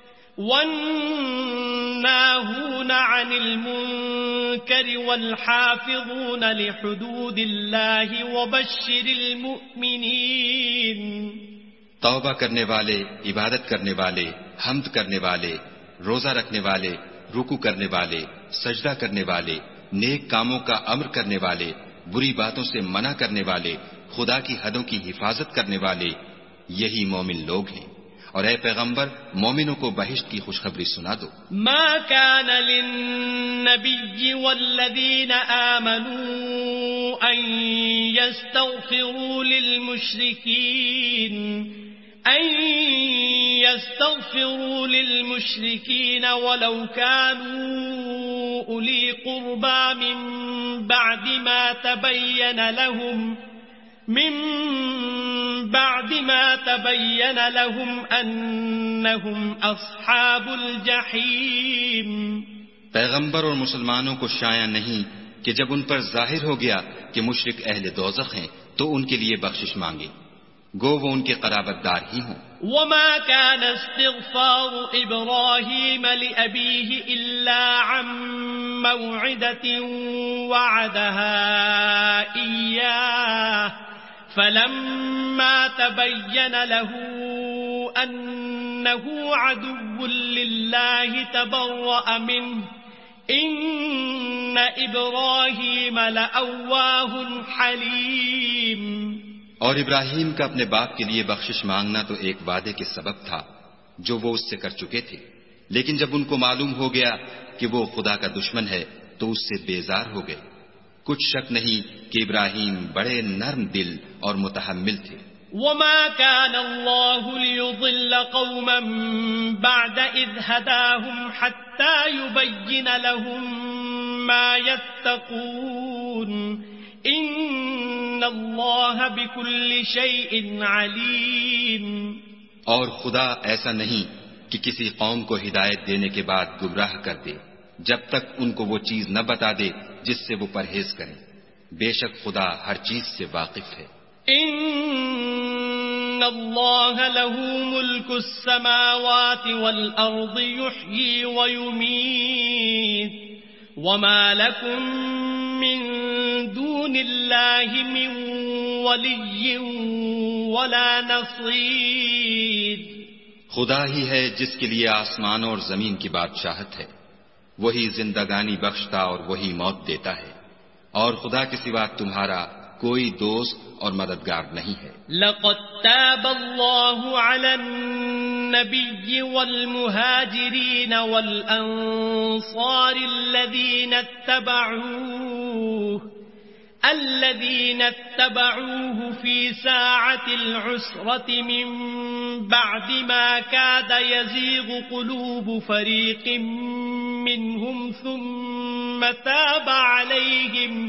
والناهون عن المنكر والحافظون لحدود الله وبشر المؤمنين۔ توبہ کرنے والے، عبادت کرنے والے، حمد کرنے والے، روزہ رکھنے والے، رکوع کرنے والے، سجدہ کرنے والے، نیک کاموں کا امر کرنے والے، بری باتوں سے منع کرنے والے، خدا کی حدوں کی حفاظت کرنے والے، یہی مومن لوگ ہیں۔ اور اے پیغمبر مومنوں کو بہشت کی خوشخبری سنا دو۔ ما كان للنبي والذين آمنوا أن يستغفروا للمشركين أن يستغفروا للمشركين ولو كانوا أولي قربى من بعد ما تبين لهم من بعد ما تبين لهم أنهم أصحاب الجحيم۔ پیغمبر اور مسلمانوں کو شایع نہیں کہ جب ان پر ظاہر ہو گیا کہ مشرک اہل دوزخ ہیں تو ان کے لیے بخشش مانگے، گو وہ ان کے قرابت دار ہی ہوں۔ وما كان استغفار إبراهيم لأبيه إلا عن موعدة وعدها إياه فلما تبين له أنه عدو لله تبرأ منه إن إبراهيم لأواه حليم۔ اور ابراہیم کا اپنے باپ کے لیے بخشش مانگنا تو ایک وعدے کے سبب تھا جو وہ اس سے کر چکے تھے، لیکن جب ان کو معلوم ہو گیا کہ وہ خدا کا دشمن ہے تو اس سے بیزار ہو گئے۔ کچھ شک نہیں کہ ابراہیم بڑے نرم دل اور متحمل تھے۔ وما كان الله ليضل قوما بعد إذ هداهم حتى يبين لهم ما يتقون إن الله بكل شيء عليم۔ اور خدا ایسا نہیں کہ کسی قوم کو ہدایت دینے کے بعد گمراہ کر دے جب تک ان کو وہ چیز نہ بتا دے جس سے وہ پرہیز کریں، بے شک خدا ہر چیز سے واقف ہے۔ ان اللہ له ملک السماوات والارض یحیی ویمیت وما لکم من دون اللہ من ولی ولا نصیر۔ خدا ہی ہے جس کے لیے آسمانوں اور زمین کی بادشاہت ہے، وہی زندگانی بخشتا اور وہی موت دیتا ہے۔ اور خدا کے سوا تمہارا کوئی دوست اور مددگار نہیں ہے. لقد تاب الله على النبي والمهاجرين والأنصار الذين اتبعوه الذين اتبعوه في ساعة العسرة من بعد ما كاد يزيغ قلوب فريق منهم ثم تاب عليهم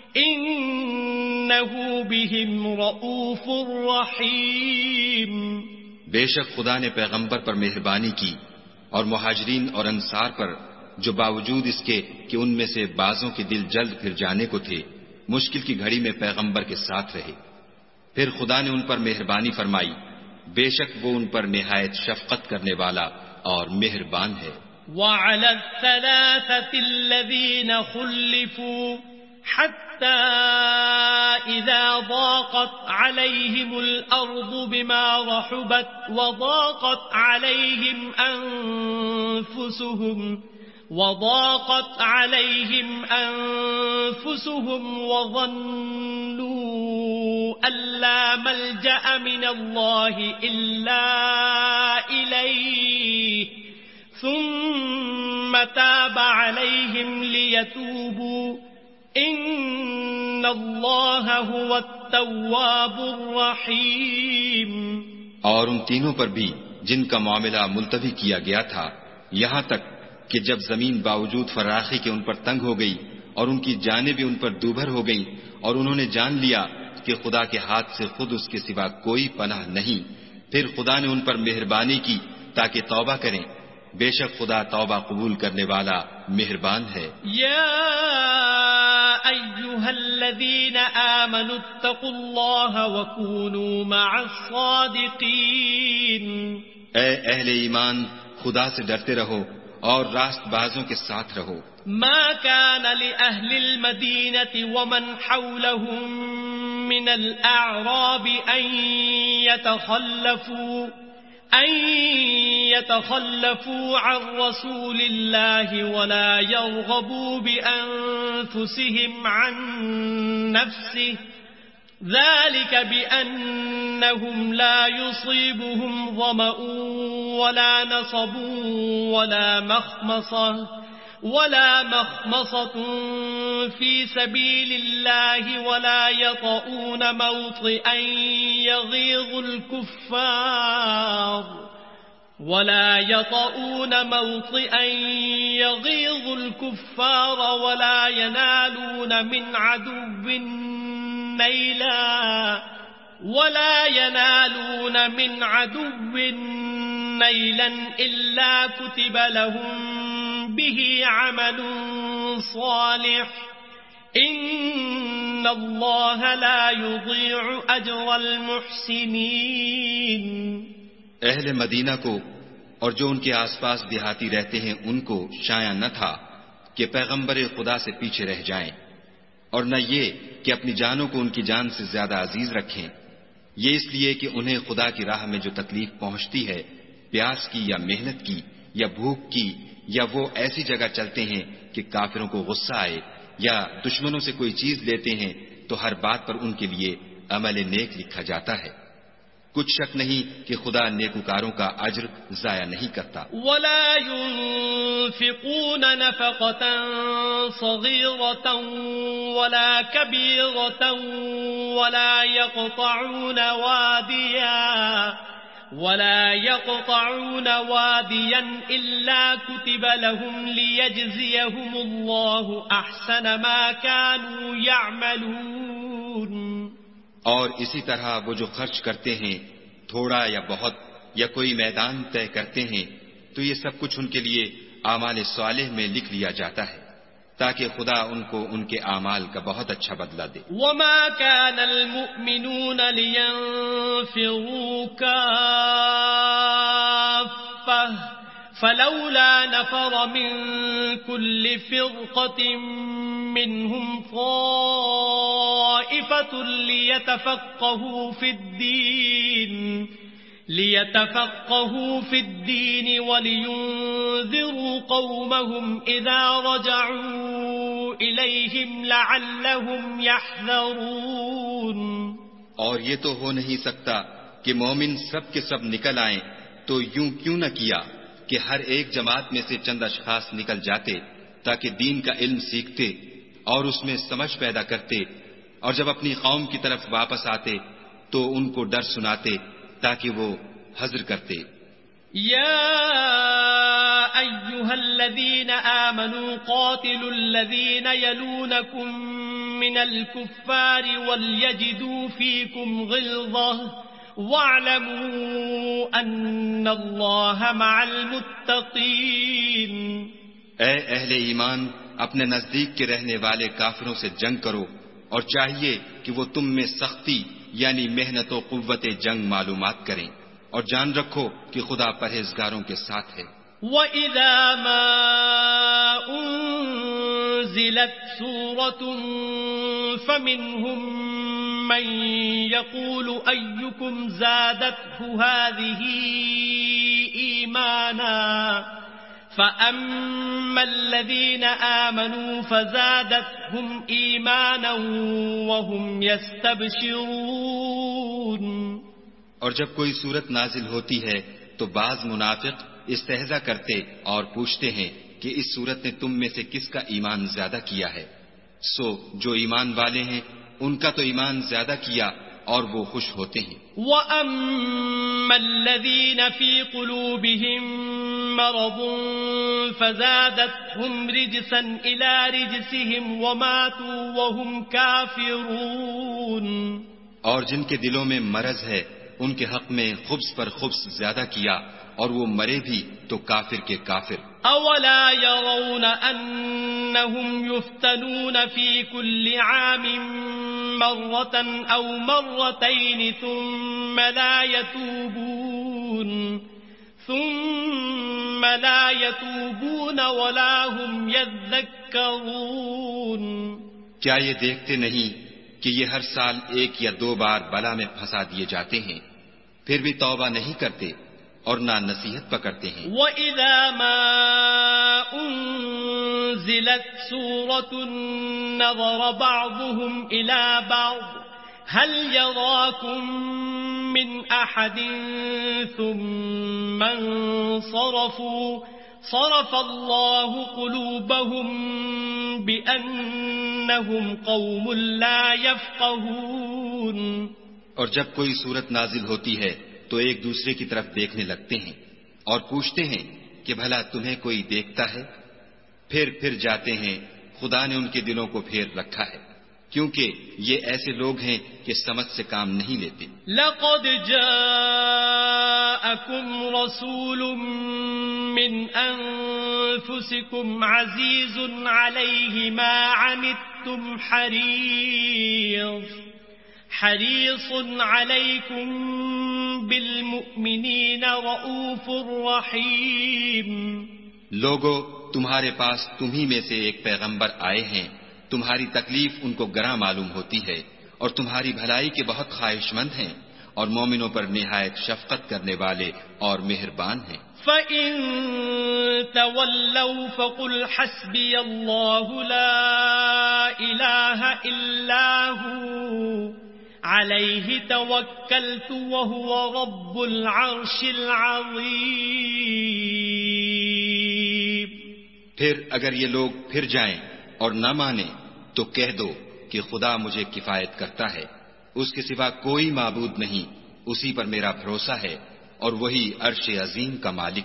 إنه بهم رؤوف رحيم. بے شک خدا نے پیغمبر پر مہربانی کی اور مہاجرین اور انصار پر جو باوجود اس کے کہ ان میں سے بعضوں کے دل جلد پھر جانے کو تھے مشکل کی گھڑی میں پیغمبر کے ساتھ رہے. پھر خدا نے ان پر مہربانی فرمائی، بے شک وہ ان پر نہایت شفقت کرنے والا اور مہربان ہے. وعلى الثلاثة الذين خلفوا حتى إذا ضاقت عليهم الأرض بما رحبت وضاقت عليهم أنفسهم وضاقت عليهم أنفسهم وظنوا أن لا ملجأ من الله إلا إليه ثم تاب عليهم ليتوبوا إن الله هو التواب الرحيم. اور ان تینوں پر بھی جن کا معاملہ ملتوی کیا گیا تھا یہاں تک کہ جب زمین باوجود فراخی کے ان پر تنگ ہو گئی اور ان کی جانیں بھی ان پر دوبھر ہو گئیں اور انہوں نے جان لیا کہ خدا کے ہاتھ سے خود اس کے سوا کوئی پناہ نہیں، پھر خدا نے ان پر مہربانی کی تاکہ توبہ کریں. بے شک خدا توبہ قبول کرنے والا مہربان ہے. یا ایھا الذین آمنوا اتقوا اللہ وکونوا مع الصادقین. اے اہل ایمان، خدا سے ڈرتے رہو اور راست بازوں کے ساتھ رہو. ما كان لأهل المدينة ومن حولهم من الأعراب أن يتخلفوا أن يتخلفوا عن رسول الله ولا يرغبوا بأنفسهم عن نفسه ذلك بأنهم لا يصيبهم ظمأ ولا نصب ولا مخمصة ولا مخمصة في سبيل الله ولا يطؤون موطئا يغيظ الكفار ولا يطؤون موطئا يغيظ الكفار ولا ينالون من عدو نيلا ولا ينالون من عدو نيلا إلا كتب لهم به عمل صالح إن الله لا يضيع أجر المحسنين. اہل مدینہ کو اور جو ان کے آس پاس دیہاتی رہتے ہیں ان کو شایع نہ تھا کہ پیغمبر خدا سے پیچھے رہ جائیں، اور نہ یہ کہ اپنی جانوں کو ان کی جان سے زیادہ عزیز رکھیں. یہ اس لیے کہ انہیں خدا کی راہ میں جو تکلیف پہنچتی ہے، پیاس کی یا محنت کی یا بھوک کی، یا وہ ایسی جگہ چلتے ہیں کہ کافروں کو غصہ آئے یا دشمنوں سے کوئی چیز لیتے ہیں، تو ہر بات پر ان کے لیے عمل نیک لکھا جاتا ہے. کچھ شک نہیں کہ خدا نیکوکاروں کا اجر ضائع نہیں کرتا. ولا ينفقون نفقة صغيرة ولا كبيرة ولا يقطعون واديا ولا يقطعون واديا إلا كتب لهم ليجزيهم الله أحسن ما كانوا يعملون. اور اسی طرح وہ جو خرچ کرتے ہیں تھوڑا یا بہت یا کوئی میدان طے کرتے ہیں تو یہ سب کچھ ان کے لیے اعمال صالح میں لکھ لیا جاتا ہے تاکہ خدا ان کو ان کے اعمال کا بہت اچھا بدلہ دے. وما كان المؤمنون لينفروا كافة فلولا نفر من كل فرقة منهم طائفة ليتفقهوا في الدين ليتفقهوا في الدين ولينذروا قومهم إذا رجعوا إليهم لعلهم يحذرون. اور یہ تو ہو نہیں سکتا کہ مومن سب کے سب نکل آئیں، تو یوں کیوں نہ کیا کہ ہر ایک جماعت میں سے چند اشخاص نکل جاتے تاکہ دین کا علم سیکھتے اور اس میں سمجھ پیدا کرتے، اور جب اپنی قوم کی طرف واپس آتے تو ان کو ڈر سناتے تاکہ وہ حذر کرتے. یا ایھا الذین آمنوا قاتلوا الذین یلونکم من الکفار ولیجدوا فیکم غلظة واعلموا ان اللہ مع المتقین. اے اہل ایمان، اپنے نزدیک کے رہنے والے کافروں سے جنگ کرو، اور چاہیے کہ وہ تم میں سختی یعنی محنت و قوت جنگ معلومات کریں، اور جان رکھو کہ خدا پرہیزگاروں کے ساتھ ہے. وَإِذَا مَا أُنزِلَتْ سُورَةٌ فَمِنْهُمْ مَنْ يَقُولُ أَيُّكُمْ زَادَتْهُ هَذِهِ إِيمَانًا فَأَمَّا الَّذِينَ آمَنُوا فَزَادَتْهُمْ إِيمَانًا وَهُمْ يَسْتَبْشِرُونَ. اور جب کوئی صورت نازل ہوتی ہے تو بعض منافق استہزا کرتے اور پوچھتے ہیں کہ اس صورت نے تم میں سے کس کا ایمان زیادہ کیا ہے. سو جو ایمان والے ہیں ان کا تو ایمان زیادہ کیا اور وہ خوش ہوتے ہیں. وَأَمَّا الَّذِينَ فِي قُلُوبِهِم مَّرَضٌ فَزَادَتْهُمْ رِجْسًا إِلَى رِجْسِهِمْ وَمَاتُوا وَهُمْ كَافِرُونَ. اور جن کے دلوں میں مرض ہے ان کے حق میں خبث پر خبث زیادہ کیا اور وہ مرے بھی تو کافر کے کافر. اولا يرون انهم يفتنون في كل عام مرة او مرتين ثم لا يتوبون ثم لا يتوبون ولا هم يذكرون. کیا یہ دیکھتے نہیں کہ یہ ہر سال ایک یا دو بار بلا میں پھنسا دیے جاتے ہیں، پھر بھی توبہ نہیں کرتے اور نہ نصیحت پکڑتے ہیں. وَإِذَا مَا أُنزِلَتْ سُورَةٌ نَظَرَ بَعْضُهُمْ إِلَى بَعْضٍ هَلْ يَرَاكُمْ مِنْ أَحَدٍ ثُمَّ انصَرَفُوا صَرَفَ اللَّهُ قُلُوبَهُمْ بِأَنَّهُمْ قَوْمٌ لَا يَفْقَهُونَ. اور جب کوئی صورت نازل ہوتی ہے تو ایک دوسرے کی طرف دیکھنے لگتے ہیں اور پوچھتے ہیں کہ بھلا تمہیں کوئی دیکھتا ہے، پھر پھر جاتے ہیں. خدا نے ان کے دلوں کو پھیر رکھا ہے کیونکہ یہ ایسے لوگ ہیں کہ سمجھ سے کام نہیں لیتے. لقد جاءكم رسول من انفسكم عزيز عليه ما عنتم حريص حريص عليكم بالمؤمنين رؤوف رحيم. لوگو، تمہارے پاس تمہیں میں سے ایک پیغمبر آئے ہیں، تمہاری تکلیف ان کو گراں معلوم ہوتی ہے اور تمہاری بھلائی کے بہت خواہش مند ہیں، اور مومنوں پر نہایت شفقت کرنے والے اور مہربان ہیں. فَإِن تَوَلَّوْا فَقُلْ حَسْبِيَ اللَّهُ لَا إِلَٰهَ إِلَّا هُوَ عَلَيْهِ تَوَكَّلْتُ وَهُوَ رَبُّ الْعَرْشِ الْعَظِيمِ. پھر اگر یہ لوگ پھر جائیں اور نہ مانیں تو کہہ دو کہ خدا مجھے کفایت کرتا ہے، اس کے سوا کوئی معبود نہیں، اسی پر میرا بھروسہ ہے اور وہی عرش عظیم کا مالک